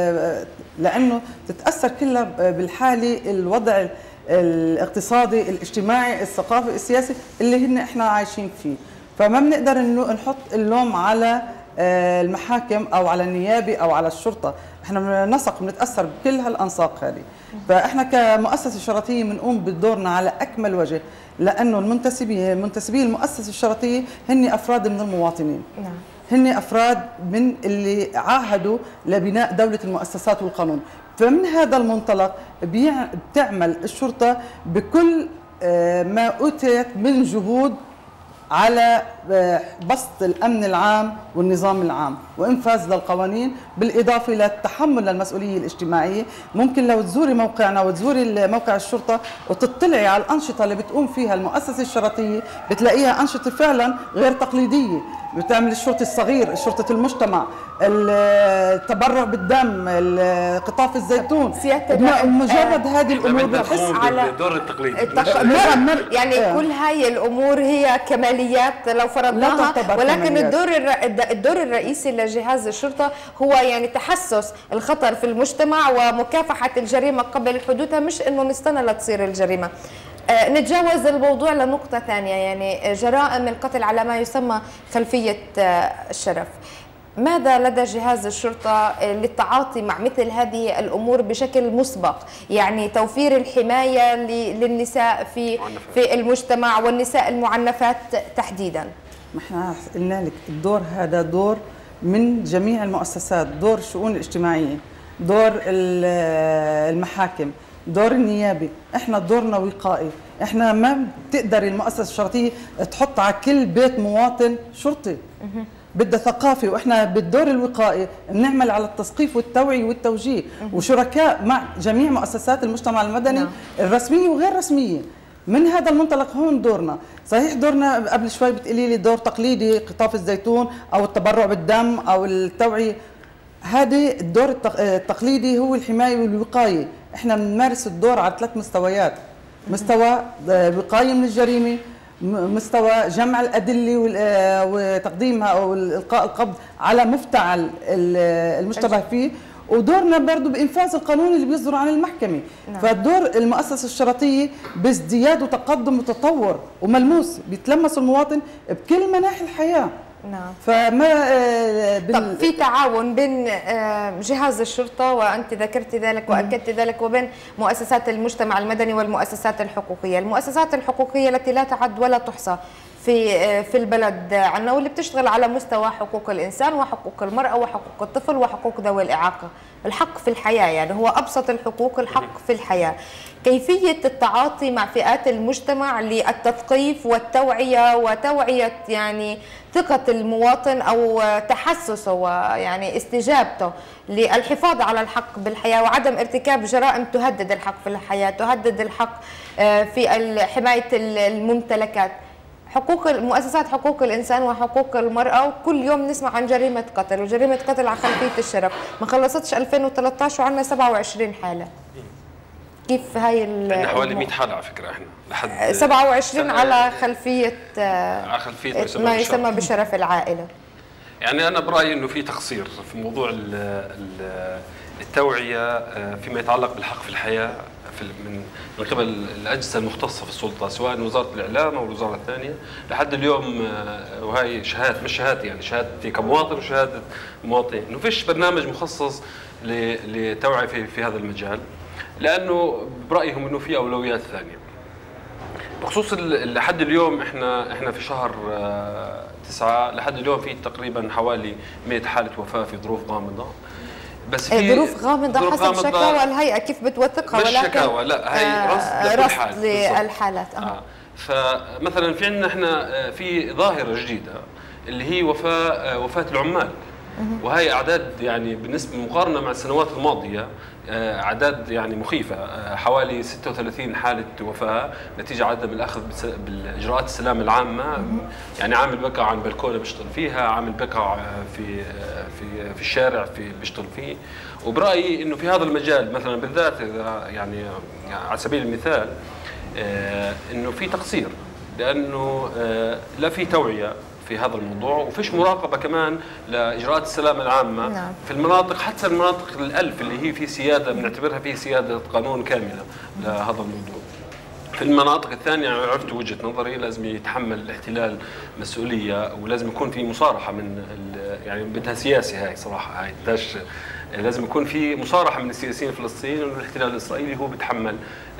لانه تتاثر كلها بالحاله الوضع الاقتصادي الاجتماعي الثقافي السياسي اللي هن احنا عايشين فيه. فما بنقدر انه نحط اللوم على المحاكم او على النيابه او على الشرطه، احنا بننسق بنتاثر بكل هالانساق هذه. فاحنا كمؤسسه شرطيه بنقوم بدورنا على اكمل وجه، لانه المنتسبين منتسبي المؤسسه الشرطيه هن افراد من المواطنين. نعم. هن افراد من اللي عاهدوا لبناء دوله المؤسسات والقانون. فمن هذا المنطلق بتعمل الشرطه بكل ما اوتيت من جهود على بسط الأمن العام والنظام العام وإنفاذ للقوانين، بالإضافة للتحمل للمسؤولية الاجتماعية. ممكن لو تزوري موقعنا وتزوري موقع الشرطة وتطلعي على الأنشطة اللي بتقوم فيها المؤسسة الشرطية، بتلاقيها أنشطة فعلا غير تقليدية. بتعمل الشرطي الصغير، شرطة المجتمع، التبرع بالدم، قطاف الزيتون، مجرد هذه الامور بس على الدور التقليدي. يعني آه. كل هاي الامور هي كماليات لو فرضناها، ولكن الدور الدور الرئيسي لجهاز الشرطه هو يعني تحسس الخطر في المجتمع ومكافحه الجريمه قبل حدوثها، مش انه نستنى لتصير الجريمه. آه نتجاوز الموضوع لنقطة ثانية، يعني جرائم القتل على ما يسمى خلفية آه الشرف. ماذا لدى جهاز الشرطة للتعاطي مع مثل هذه الأمور بشكل مسبق؟ يعني توفير الحماية للنساء في في المجتمع والنساء المعنفات تحديدا. ما احنا قلنا لك الدور هذا دور من جميع المؤسسات، دور الشؤون الاجتماعية، دور المحاكم، دور النيابي. احنا دورنا وقائي. احنا ما بتقدر المؤسسه الشرطيه تحط على كل بيت مواطن شرطي، بدها ثقافه. واحنا بالدور الوقائي بنعمل على التثقيف والتوعيه والتوجيه، وشركاء مع جميع مؤسسات المجتمع المدني الرسميه وغير رسميه. من هذا المنطلق هون دورنا. صحيح دورنا قبل شوي بتقولي لي دور تقليدي، قطاف الزيتون او التبرع بالدم او التوعيه. هذا الدور التقليدي هو الحمايه والوقايه. احنا بنمارس الدور على ثلاث مستويات: مستوى وقايه من الجريمه، مستوى جمع الادله وتقديمها او القاء القبض على مفتعل المشتبه فيه، ودورنا برضه بانفاذ القانون اللي بيصدر عن المحكمه. نعم. فدور المؤسسه الشرطيه بازدياد وتقدم وتطور وملموس، بيتلمس المواطن بكل مناحي الحياه. نعم. فما بال... طب في تعاون بين جهاز الشرطه، وانت ذكرت ذلك واكدت ذلك، وبين مؤسسات المجتمع المدني والمؤسسات الحقوقيه، المؤسسات الحقوقيه التي لا تعد ولا تحصى في في البلد عندنا، واللي بتشتغل على مستوى حقوق الانسان وحقوق المراه وحقوق الطفل وحقوق ذوي الاعاقه. الحق في الحياه يعني هو ابسط الحقوق، الحق في الحياه. كيفيه التعاطي مع فئات المجتمع للتثقيف والتوعيه وتوعيه يعني ثقه المواطن او تحسسه ويعني استجابته للحفاظ على الحق بالحياه وعدم ارتكاب جرائم تهدد الحق في الحياه، تهدد الحق في حمايه الممتلكات. حقوق مؤسسات حقوق الانسان وحقوق المراه، وكل يوم نسمع عن جريمه قتل وجريمه قتل على خلفيه الشرف، ما خلصتش ألفين وثلاثة عشر وعندنا سبعة وعشرين حاله. كيف هاي عندنا حوالي مئة حاله على فكره احنا لحد سبعة وعشرين على خلفيه على خلفيه ما يسمى, ما يسمى بشرف العائله. يعني انا برايي انه في تقصير في موضوع التوعيه فيما يتعلق بالحق في الحياه في من من قبل الاجهزه المختصه في السلطه، سواء وزاره الاعلام او الوزاره الثانيه لحد اليوم. وهي شهاده مش شهادتي يعني شهادتي كمواطن وشهاده مواطن انه فيش برنامج مخصص للتوعيه في في هذا المجال، لانه برايهم انه في اولويات ثانيه. بخصوص لحد اليوم احنا احنا في شهر تسعة لحد اليوم في تقريبا حوالي مئة حاله وفاه في ظروف غامضه. بس في ظروف غامضه حسب شكاوى الهيئه كيف بتوثقها، ولكن مش شكاوى لا هي رصد رصد حال للحالات. آه. فمثلا في عندنا احنا في ظاهره جديده اللي هي وفاه وفاه العمال، وهي اعداد يعني بالنسبه مقارنه مع السنوات الماضيه اعداد يعني مخيفه، حوالي ستة وثلاثين حاله وفاه نتيجه عدم الاخذ باجراءات السلامه العامه. يعني عامل بقع عن بلكونه بيشتغل فيها، عامل بقع في في في الشارع في بيشتغل فيه. وبرايي انه في هذا المجال مثلا بالذات يعني على سبيل المثال انه في تقصير، لانه لا في توعيه في هذا الموضوع وفيش مراقبه كمان لاجراءات السلامه العامه. نعم. في المناطق حتى المناطق الالف اللي هي في سياده بنعتبرها في سياده قانون كامله لهذا الموضوع. في المناطق الثانيه عرفت وجهه نظري لازم يتحمل الاحتلال مسؤوليه، ولازم يكون في مصارحه من يعني بدها سياسي هاي صراحه، هاي بدهاش لازم يكون في مصارحه من السياسيين الفلسطينيين انه الاحتلال الاسرائيلي هو بيتحمل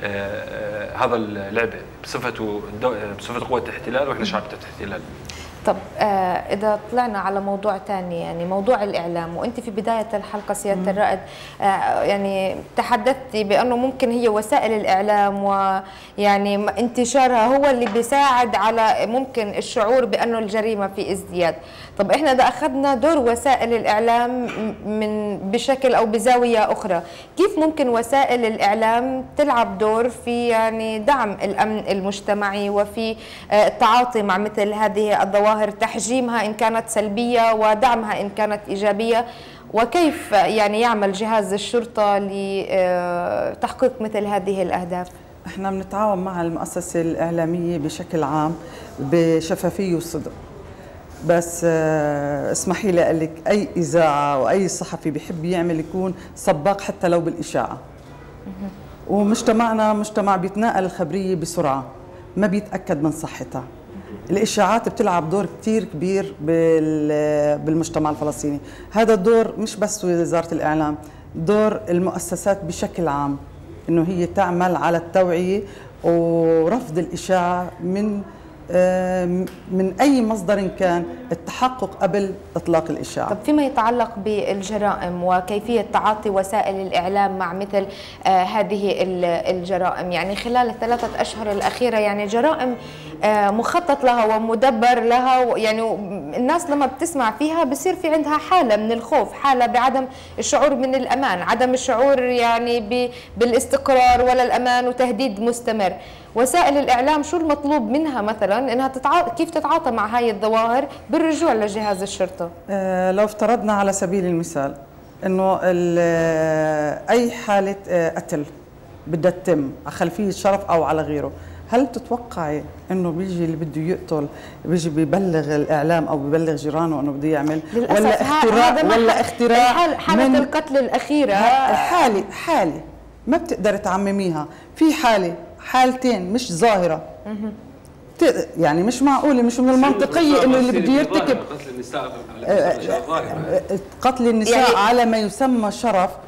هذا العبء بصفته بصفته قوه احتلال واحنا شعب تحت احتلال. طب آه إذا طلعنا على موضوع ثاني يعني موضوع الإعلام، وأنت في بداية الحلقة سيادة الرائد آه يعني تحدثتي بأنه ممكن هي وسائل الإعلام ويعني انتشارها هو اللي بيساعد على ممكن الشعور بأنه الجريمة في ازدياد. طب إحنا إذا أخذنا دور وسائل الإعلام من بشكل أو بزاوية أخرى، كيف ممكن وسائل الإعلام تلعب دور في يعني دعم الأمن المجتمعي وفي آه التعاطي مع مثل هذه الظواهر، تحجيمها إن كانت سلبية ودعمها إن كانت إيجابية، وكيف يعني يعمل جهاز الشرطة لتحقيق مثل هذه الأهداف؟ احنا بنتعاون مع المؤسسة الإعلامية بشكل عام بشفافية وصدق، بس اسمحي لي أقول لك أي إذاعة وأي صحفي بيحب يعمل يكون سباق حتى لو بالإشاعة. ومجتمعنا مجتمع بيتناقل الخبرية بسرعة، ما بيتأكد من صحتها. الإشاعات بتلعب دور كتير كبير بالمجتمع الفلسطيني. هذا الدور مش بس وزارة الإعلام، دور المؤسسات بشكل عام إنه هي تعمل على التوعية ورفض الإشاعة من من أي مصدر كان، التحقق قبل إطلاق الإشاعة. طب فيما يتعلق بالجرائم وكيفية تعاطي وسائل الإعلام مع مثل آه هذه الجرائم، يعني خلال الثلاثة أشهر الأخيرة يعني جرائم آه مخطط لها ومدبر لها، يعني الناس لما بتسمع فيها بصير في عندها حالة من الخوف، حالة بعدم الشعور من الأمان، عدم الشعور يعني بالاستقرار ولا الأمان وتهديد مستمر. وسائل الإعلام شو المطلوب منها مثلا انها تتعاطى، كيف تتعاطى مع هاي الظواهر بالرجوع لجهاز الشرطه؟ آه لو افترضنا على سبيل المثال انه اي حاله آه قتل بدها تتم على خلفيه شرف او على غيره، هل تتوقعي انه بيجي اللي بده يقتل بيجي بيبلغ الاعلام او بيبلغ جيرانه انه بده يعمل، ولا اختراع ولا اختراع حاله من القتل الاخيره؟ حاله حاله ما بتقدر تعمميها، في حاله حالتين مش ظاهره. يعني مش معقوله، مش من المنطقيه انه اللي بده يرتكب قتل النساء على قتل النساء على ما يسمى شرف،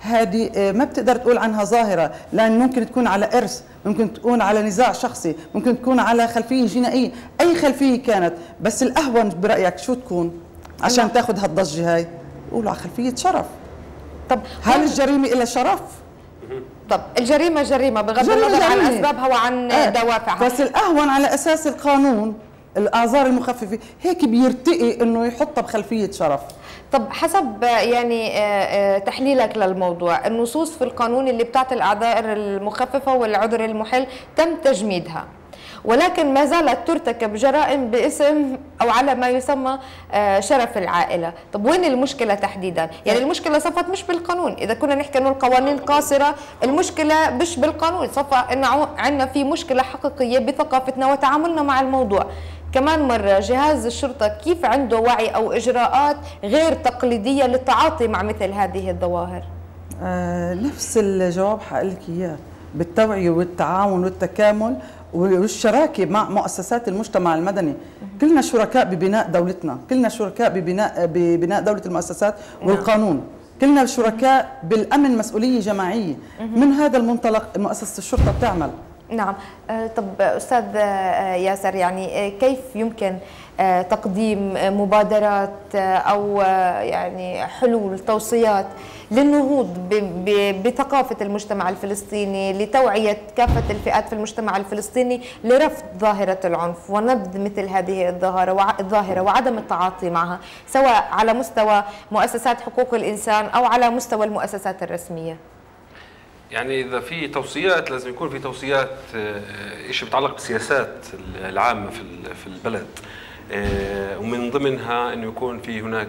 هذه ما بتقدر تقول عنها ظاهرة، لأن ممكن تكون على إرث، ممكن تكون على نزاع شخصي، ممكن تكون على خلفية جنائية، أي خلفية كانت. بس الأهون برأيك شو تكون عشان تاخذ هالضجة هاي؟ قولوا على خلفية شرف. طب هل الجريمة إلها شرف؟ طب الجريمة جريمة بغض النظر عن أسبابها وعن آه. دوافعها، بس الأهون على أساس القانون الأعذار المخففة هيك بيرتقي إنه يحطها بخلفية شرف. طب حسب يعني تحليلك للموضوع، النصوص في القانون اللي بتعطي الأعذار المخففة والعذر المحل تم تجميدها، ولكن ما زالت ترتكب جرائم باسم أو على ما يسمى شرف العائلة. طب وين المشكلة تحديدا؟ يعني المشكلة صفت مش بالقانون، إذا كنا نحكي أنه القوانين قاصرة المشكلة مش بالقانون، صفى أنه عندنا في مشكلة حقيقية بثقافتنا وتعاملنا مع الموضوع. كمان مرة جهاز الشرطة كيف عنده وعي أو إجراءات غير تقليدية للتعاطي مع مثل هذه الظواهر؟ آه نفس الجواب حقول لك إياه، بالتوعية والتعاون والتكامل والشراكة مع مؤسسات المجتمع المدني. كلنا شركاء ببناء دولتنا، كلنا شركاء ببناء ببناء دولة المؤسسات والقانون، كلنا شركاء بالأمن، مسؤولية جماعية. من هذا المنطلق مؤسسة الشرطة بتعمل. نعم. طب أستاذ ياسر، يعني كيف يمكن تقديم مبادرات أو يعني حلول، توصيات للنهوض بثقافة المجتمع الفلسطيني، لتوعية كافة الفئات في المجتمع الفلسطيني لرفض ظاهرة العنف ونبذ مثل هذه الظاهرة وعدم التعاطي معها، سواء على مستوى مؤسسات حقوق الإنسان أو على مستوى المؤسسات الرسمية؟ يعني إذا في توصيات لازم يكون في توصيات شيء بيتعلق بالسياسات العامة في في البلد، ومن ضمنها إنه يكون في هناك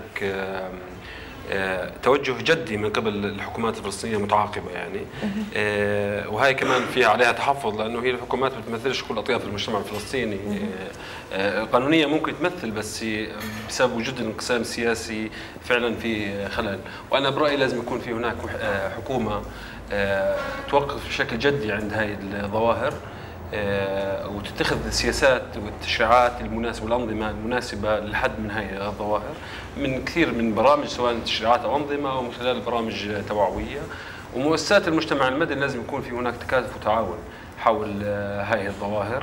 توجه جدي من قبل الحكومات الفلسطينية المتعاقبة يعني، وهي كمان فيها عليها تحفظ، لأنه هي الحكومات ما بتمثلش كل أطياف المجتمع الفلسطيني. قانونيا ممكن تمثل، بس بسبب وجود الانقسام السياسي فعلا في خلل. وأنا برأيي لازم يكون في هناك حكومة توقف بشكل جدي عند هاي الظواهر، وتتخذ السياسات والتشريعات المناسبة والأنظمة المناسبة للحد من هاي الظواهر، من كثير من برامج، سواء تشريعات أو أنظمة أو من خلال برامج توعوية. ومؤسسات المجتمع المدني لازم يكون في هناك تكاتف وتعاون حول هاي الظواهر.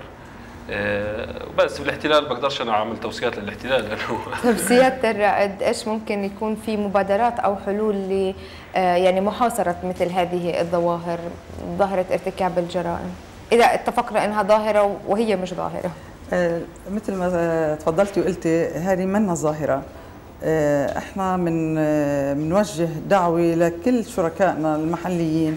وبس الاحتلال بقدرش انا اعمل توصيات للاحتلال لانه طيب سيادة الرائد، ايش ممكن يكون في مبادرات او حلول ل يعني محاصرة مثل هذه الظواهر، ظاهرة ارتكاب الجرائم، اذا اتفقنا انها ظاهرة وهي مش ظاهرة؟ آه مثل ما تفضلتي وقلتي، هذه منا ظاهرة. آه احنا من آه بنوجه دعوة لكل شركائنا المحليين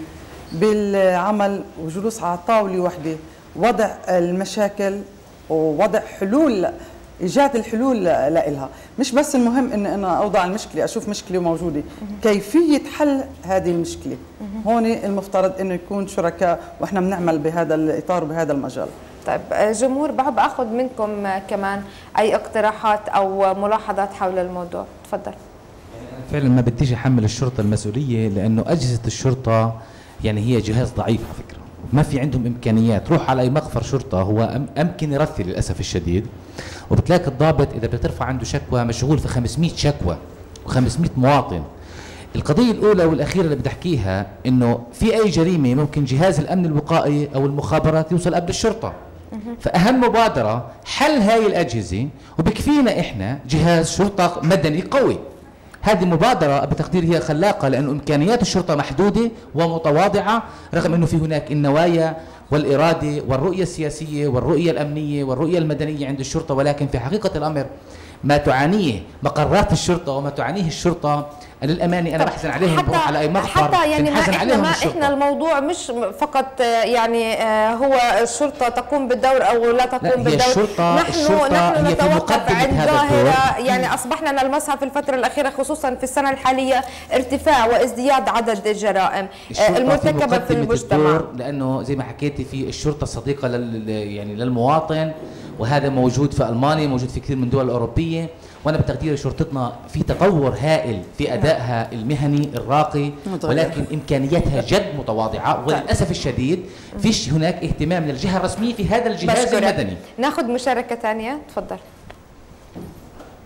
بالعمل وجلوس على طاولة واحدة، وضع المشاكل ووضع حلول، ايجاد الحلول لها. مش بس المهم ان انا اوضع المشكله، اشوف مشكله موجوده، كيفيه حل هذه المشكله. هون المفترض انه يكون شركاء، واحنا بنعمل بهذا الاطار وبهذا المجال. طيب جمهور، بحب اخذ منكم كمان اي اقتراحات او ملاحظات حول الموضوع، تفضل. فعلا ما بديش احمل الشرطه المسؤوليه، لانه اجهزه الشرطه يعني هي جهاز ضعيف على فكره، ما في عندهم امكانيات. روح على اي مخفر شرطه هو امكن يرثي للاسف الشديد، وبتلاقي الضابط اذا بترفع عنده شكوى مشغول في خمسمئة شكوى وخمسمئة مواطن. القضيه الاولى والاخيره اللي بدي احكيها انه في اي جريمه ممكن جهاز الامن الوقائي او المخابرات يوصل قبل الشرطه، فاهم مبادره حل هاي الاجهزه، وبكفينا احنا جهاز شرطه مدني قوي. هذه مبادرة بتقديري هي خلاقة، لأن إمكانيات الشرطة محدودة ومتواضعة، رغم أنه في هناك النوايا والإرادة والرؤية السياسية والرؤية الأمنية والرؤية المدنية عند الشرطة، ولكن في حقيقة الأمر ما تعانيه مقرات الشرطة وما تعانيه الشرطة للأمانة أنا بحزن عليهم. بروح على أي مخفر حتى يعني ما احنا ما الشرطة. احنا الموضوع مش فقط يعني هو الشرطة تقوم بالدور أو لا تقوم لا، بالدور. الشرطة نحن الشرطة نحن هي نتوقف عند ظاهرة يعني م. أصبحنا نلمسها في الفترة الأخيرة، خصوصا في السنة الحالية، ارتفاع وازدياد عدد الجرائم المرتكبة في, في المجتمع. لأنه زي ما حكيتي في الشرطة الصديقة لل يعني للمواطن، وهذا موجود في ألمانيا، موجود في كثير من الدول الأوروبية. وانا بتقدير شرطتنا في تطور هائل في ادائها المهني الراقي، ولكن امكانياتها جد متواضعه، وللاسف الشديد فيش هناك اهتمام للجهه الرسميه في هذا الجهاز المدني. ناخذ مشاركه ثانيه، تفضل.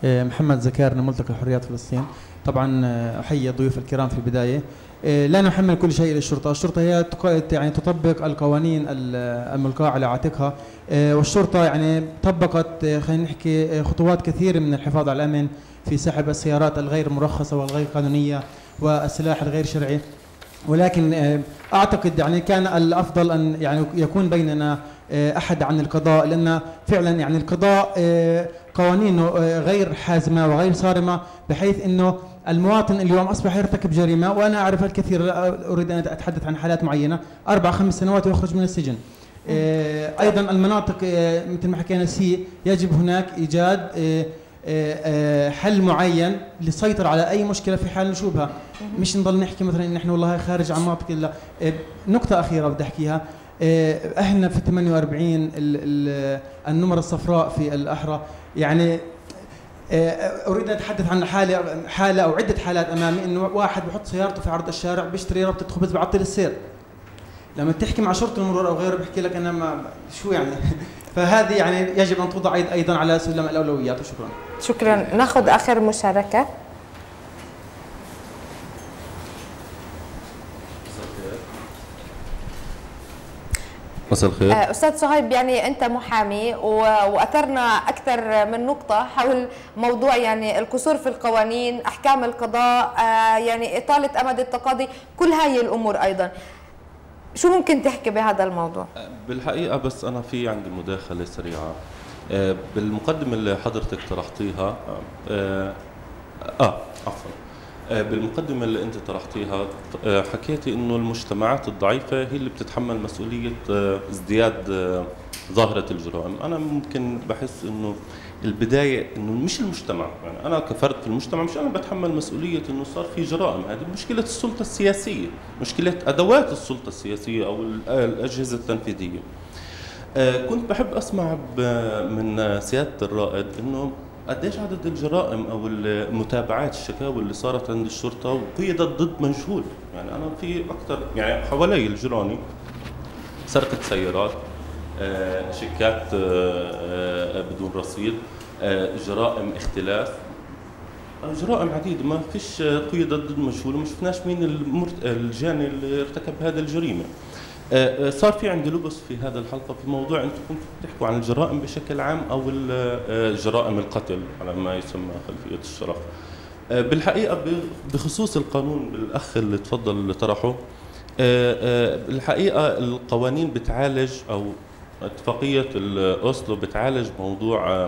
محمد زكارنا ملتقى حريات فلسطين. طبعا احيي الضيوف الكرام في البدايه. لا نحمل كل شيء للشرطه، الشرطه هي يعني تطبق القوانين الملقاه على عاتقها، والشرطه يعني طبقت خلينا نحكي خطوات كثيره من الحفاظ على الامن في سحب السيارات الغير مرخصه والغير قانونيه والسلاح الغير شرعي. ولكن اعتقد يعني كان الافضل ان يعني يكون بيننا احد عن القضاء، لان فعلا يعني القضاء قوانينه غير حازمه وغير صارمه، بحيث انه المواطن اليوم اصبح يرتكب جريمه، وانا اعرف الكثير، اريد ان اتحدث عن حالات معينه، اربع خمس سنوات ويخرج من السجن. ايضا المناطق مثل ما حكينا سي، يجب هناك ايجاد حل معين للسيطرة على أي مشكلة في حال نشوبها، مش نضل نحكي مثلا إن إحنا والله خارج عن مناطق. لا، نقطة أخيرة بدي أحكيها، إحنا في ثمانية وأربعين النمر الصفراء في الأحرى، يعني أريد أن أتحدث عن حالة حالة أو عدة حالات أمامي، إنه واحد بحط سيارته في عرض الشارع بيشتري ربطة خبز بعطل السير. لما تحكي مع شرطة المرور أو غيره بيحكي لك أنا ما شو يعني. فهذه يعني يجب أن توضع أيضا على سلم الأولويات. وشكرا. شكرا. ناخذ آخر مشاركة. مساء الخير. أستاذ صهيب، يعني أنت محامي وأثرنا أكثر من نقطة حول موضوع يعني القصور في القوانين، أحكام القضاء، يعني إطالة أمد التقاضي، كل هاي الأمور أيضا. شو ممكن تحكي بهذا الموضوع؟ بالحقيقة بس أنا في عندي مداخلة سريعة. بالمقدمة اللي حضرتك طرحتيها آه, آه عفوا آه بالمقدمة اللي أنت طرحتيها آه حكيتي إنه المجتمعات الضعيفة هي اللي بتتحمل مسؤولية آه ازدياد آه ظاهرة الجرائم. أنا ممكن بحس إنه البداية إنه مش المجتمع، يعني أنا كفرد في المجتمع مش أنا بتحمل مسؤولية إنه صار في جرائم. هذه مشكلة السلطة السياسية، مشكلة أدوات السلطة السياسية أو الأجهزة التنفيذية. آه كنت بحب أسمع من سيادة الرائد إنه قديش عدد الجرائم أو المتابعات الشكاوى اللي صارت عند الشرطة وقيدت ضد مجهول. يعني أنا في أكثر يعني حوالي الجيراني سرقة سيارات، آه شيكات آه بدون رصيد، آه جرائم اختلاس، جرائم عديدة ما فيش قيدت ضد مجهول، وما شفناش مين الجاني اللي ارتكب هذه الجريمة. صار في عندي لبس في هذا الحلقة في موضوع أنتم كنتوا بتحكوا عن الجرائم بشكل عام أو جرائم القتل على ما يسمى خلفية الشرف. بالحقيقة بخصوص القانون بالأخ اللي تفضل اللي طرحه، الحقيقة القوانين بتعالج أو اتفاقية أوسلو بتعالج موضوع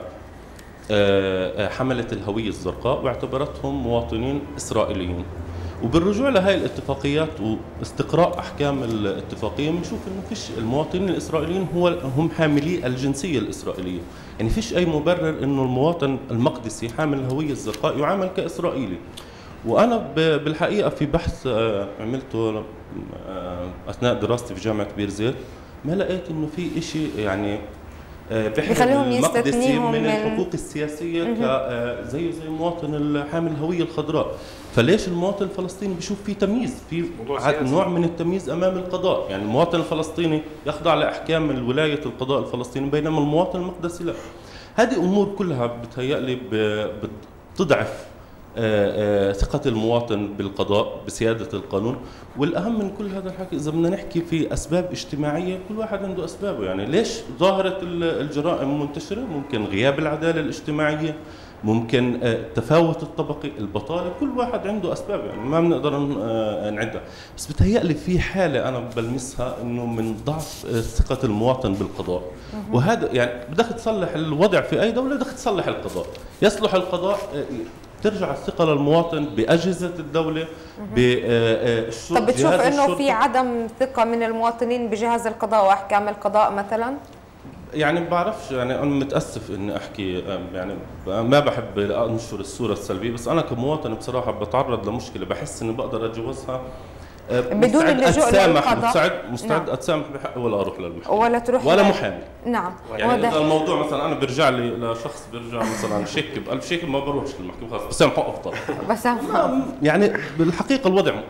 حملة الهوية الزرقاء واعتبرتهم مواطنين إسرائيليين. وبالرجوع لهي الاتفاقيات واستقراء احكام الاتفاقيه بنشوف انه فيش المواطنين الاسرائيليين هو هم حاملي الجنسيه الاسرائيليه، يعني فيش اي مبرر انه المواطن المقدسي حامل الهويه الزرقاء يعامل كاسرائيلي. وانا بالحقيقه في بحث عملته اثناء دراستي في جامعه بير زيت ما لقيت انه في شيء يعني بيخليهم المقدسي من, من الحقوق السياسيه ك زيه زي المواطن الحامل الهويه الخضراء. فليش المواطن الفلسطيني بيشوف في تمييز، في نوع من التمييز امام القضاء؟ يعني المواطن الفلسطيني يخضع لاحكام الولايه القضاء الفلسطيني بينما المواطن المقدسي لا. هذه امور كلها بتهيألي بتضعف ثقة المواطن بالقضاء بسيادة القانون. والأهم من كل هذا الحكي إذا بدنا نحكي في أسباب اجتماعية، كل واحد عنده أسبابه. يعني ليش ظاهرة الجرائم منتشرة؟ ممكن غياب العدالة الاجتماعية، ممكن التفاوت الطبقي، البطالة، كل واحد عنده أسباب يعني ما بنقدر نعدها. بس بتهيألي في حالة أنا بلمسها إنه من ضعف ثقة المواطن بالقضاء، وهذا يعني بدك تصلح الوضع في أي دولة بدك تصلح القضاء. يصلح القضاء ترجع الثقة للمواطن بأجهزة الدولة بالشرطة. طب بتشوف انه في عدم ثقة من المواطنين بجهاز القضاء واحكام القضاء مثلا؟ يعني ما بعرفش، يعني انا متاسف اني احكي، يعني ما بحب انشر الصورة السلبية، بس انا كمواطن بصراحة بتعرض لمشكلة بحس اني بقدر اتجاوزها بدون اللجوء للقضاء. مستعد مستعد نعم. اتسامح بحقي ولا اروح للمحكمة ولا تروح ولا محامي. نعم. يعني اذا الموضوع مثلا انا برجع لي لشخص برجع مثلا شيك بألف شيكل ما بروحش للمحكمة خلاص بسامحه افضل. بسامحه. يعني بالحقيقة الوضع مؤسف.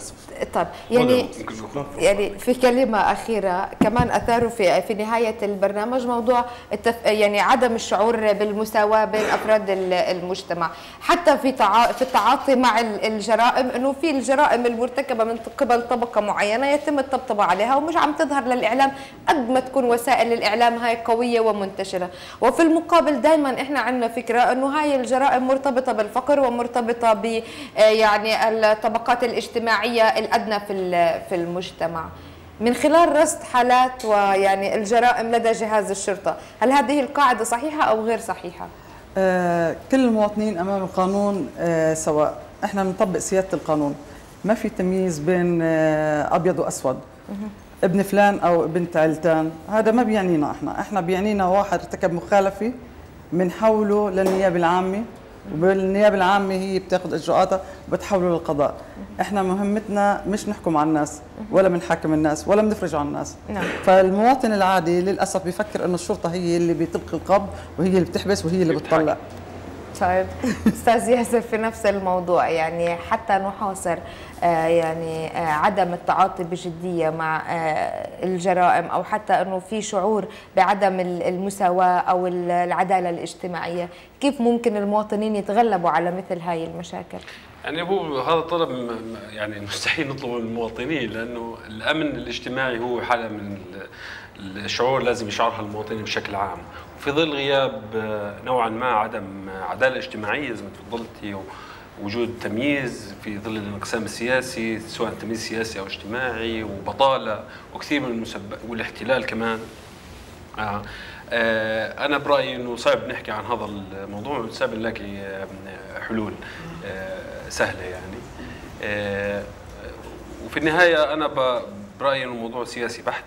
طيب يعني يعني في كلمة أخيرة كمان أثاروا في في نهاية البرنامج موضوع التف يعني عدم الشعور بالمساواة بين أفراد المجتمع، حتى في تع... في التعاطي مع الجرائم، إنه في الجرائم المرتكبة من قبل طبقة معينة يتم الطبطبة عليها ومش عم تظهر للإعلام قد ما تكون وسائل الإعلام هاي قوية ومنتشرة، وفي المقابل دائما إحنا عندنا فكرة إنه هاي الجرائم مرتبطة بالفقر ومرتبطة ب يعني الطبقات الاجتماعية الأدنى في في المجتمع. من خلال رصد حالات ويعني الجرائم لدى جهاز الشرطة، هل هذه القاعدة صحيحة أو غير صحيحة؟ آه كل المواطنين أمام القانون آه سواء، احنا بنطبق سيادة القانون، ما في تمييز بين آه أبيض وأسود، ابن فلان أو بنت علتان، هذا ما بيعنينا احنا، احنا بيعنينا واحد ارتكب مخالفة بنحوله للنيابة العامة، وبالنيابه العامه هي بتاخذ اجراءاتها وبتحوله للقضاء. احنا مهمتنا مش نحكم على الناس ولا بنحاكم الناس ولا بنفرج على الناس. نعم. فالمواطن العادي للاسف بيفكر انه الشرطه هي اللي بتلقي القبض وهي اللي بتحبس وهي اللي بتطلع. طيب استاذ ياسر، في نفس الموضوع يعني حتى نحاصر آه يعني آه عدم التعاطي بجديه مع آه الجرائم، او حتى انه في شعور بعدم المساواه او العداله الاجتماعيه، كيف ممكن المواطنين يتغلبوا على مثل هاي المشاكل؟ يعني هو هذا طلب يعني مستحيل نطلبه من المواطنين، لانه الامن الاجتماعي هو حاله من الشعور لازم يشعرها المواطنين بشكل عام، وفي ظل غياب نوعا ما عدم عداله اجتماعيه زي ما تفضلتي، وجود تمييز في ظل الانقسام السياسي سواء تمييز سياسي او اجتماعي، وبطاله وكثير من المسبب والاحتلال كمان. آه آه انا برايي انه صعب نحكي عن هذا الموضوع وصعب نلاقي حلول آه سهله يعني. آه وفي النهايه انا برايي انه الموضوع سياسي بحت،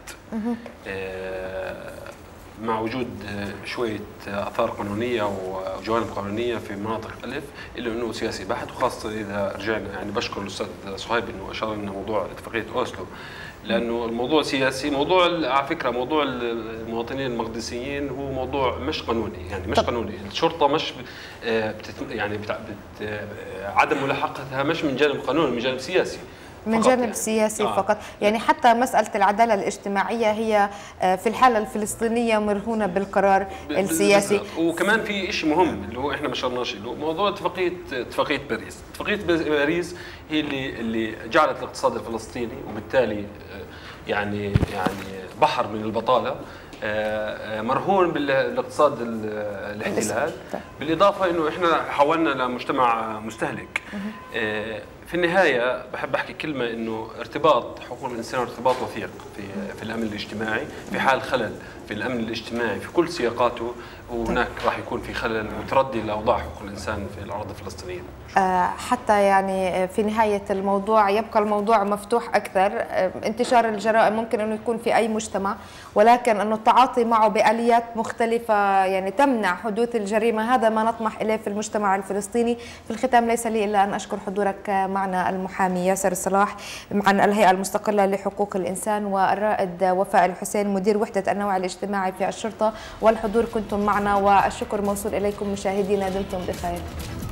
مع وجود شويه اثار قانونيه وجوانب قانونيه في مناطق الف، الا انه سياسي بحت، وخاصه اذا رجعنا يعني بشكر الاستاذ صهيب انه اشار لنا موضوع اتفاقيه اوسلو، لانه الموضوع سياسي. موضوع على فكره موضوع المواطنين المقدسيين هو موضوع مش قانوني، يعني مش قانوني، الشرطه مش بتت يعني بت عدم ملاحقتها مش من جانب قانوني، من جانب سياسي، من جانب يعني. سياسي آه. فقط، يعني حتى مسألة العدالة الاجتماعية هي في الحالة الفلسطينية مرهونة بالقرار السياسي. وكمان في شيء مهم اللي هو احنا ما شرناش له، موضوع اتفاقية اتفاقية باريس. اتفاقية باريس هي اللي اللي جعلت الاقتصاد الفلسطيني وبالتالي يعني يعني بحر من البطالة مرهون بالاقتصاد الاحتلال، بالاضافه انه احنا حولنا لمجتمع مستهلك. في النهايه بحب احكي كلمه انه ارتباط حقوق الانسان ارتباط وثيق في في الامن الاجتماعي، في حال خلل في الامن الاجتماعي في كل سياقاته وهناك راح يكون في خلل وتردي لاوضاع حقوق الانسان في الاراضي الفلسطينيه. حتى يعني في نهايه الموضوع يبقى الموضوع مفتوح اكثر، انتشار الجرائم ممكن انه يكون في اي مجتمع، ولكن انه التعاطي معه باليات مختلفه يعني تمنع حدوث الجريمه، هذا ما نطمح اليه في المجتمع الفلسطيني. في الختام ليس لي الا ان اشكر حضورك معنا المحامي ياسر الصلاح عن الهيئه المستقله لحقوق الانسان، والرائد وفاء الحسين مدير وحده النوع الاجتماعي في الشرطه، والحضور كنتم معنا، والشكر موصول اليكم مشاهدينا، دمتم بخير.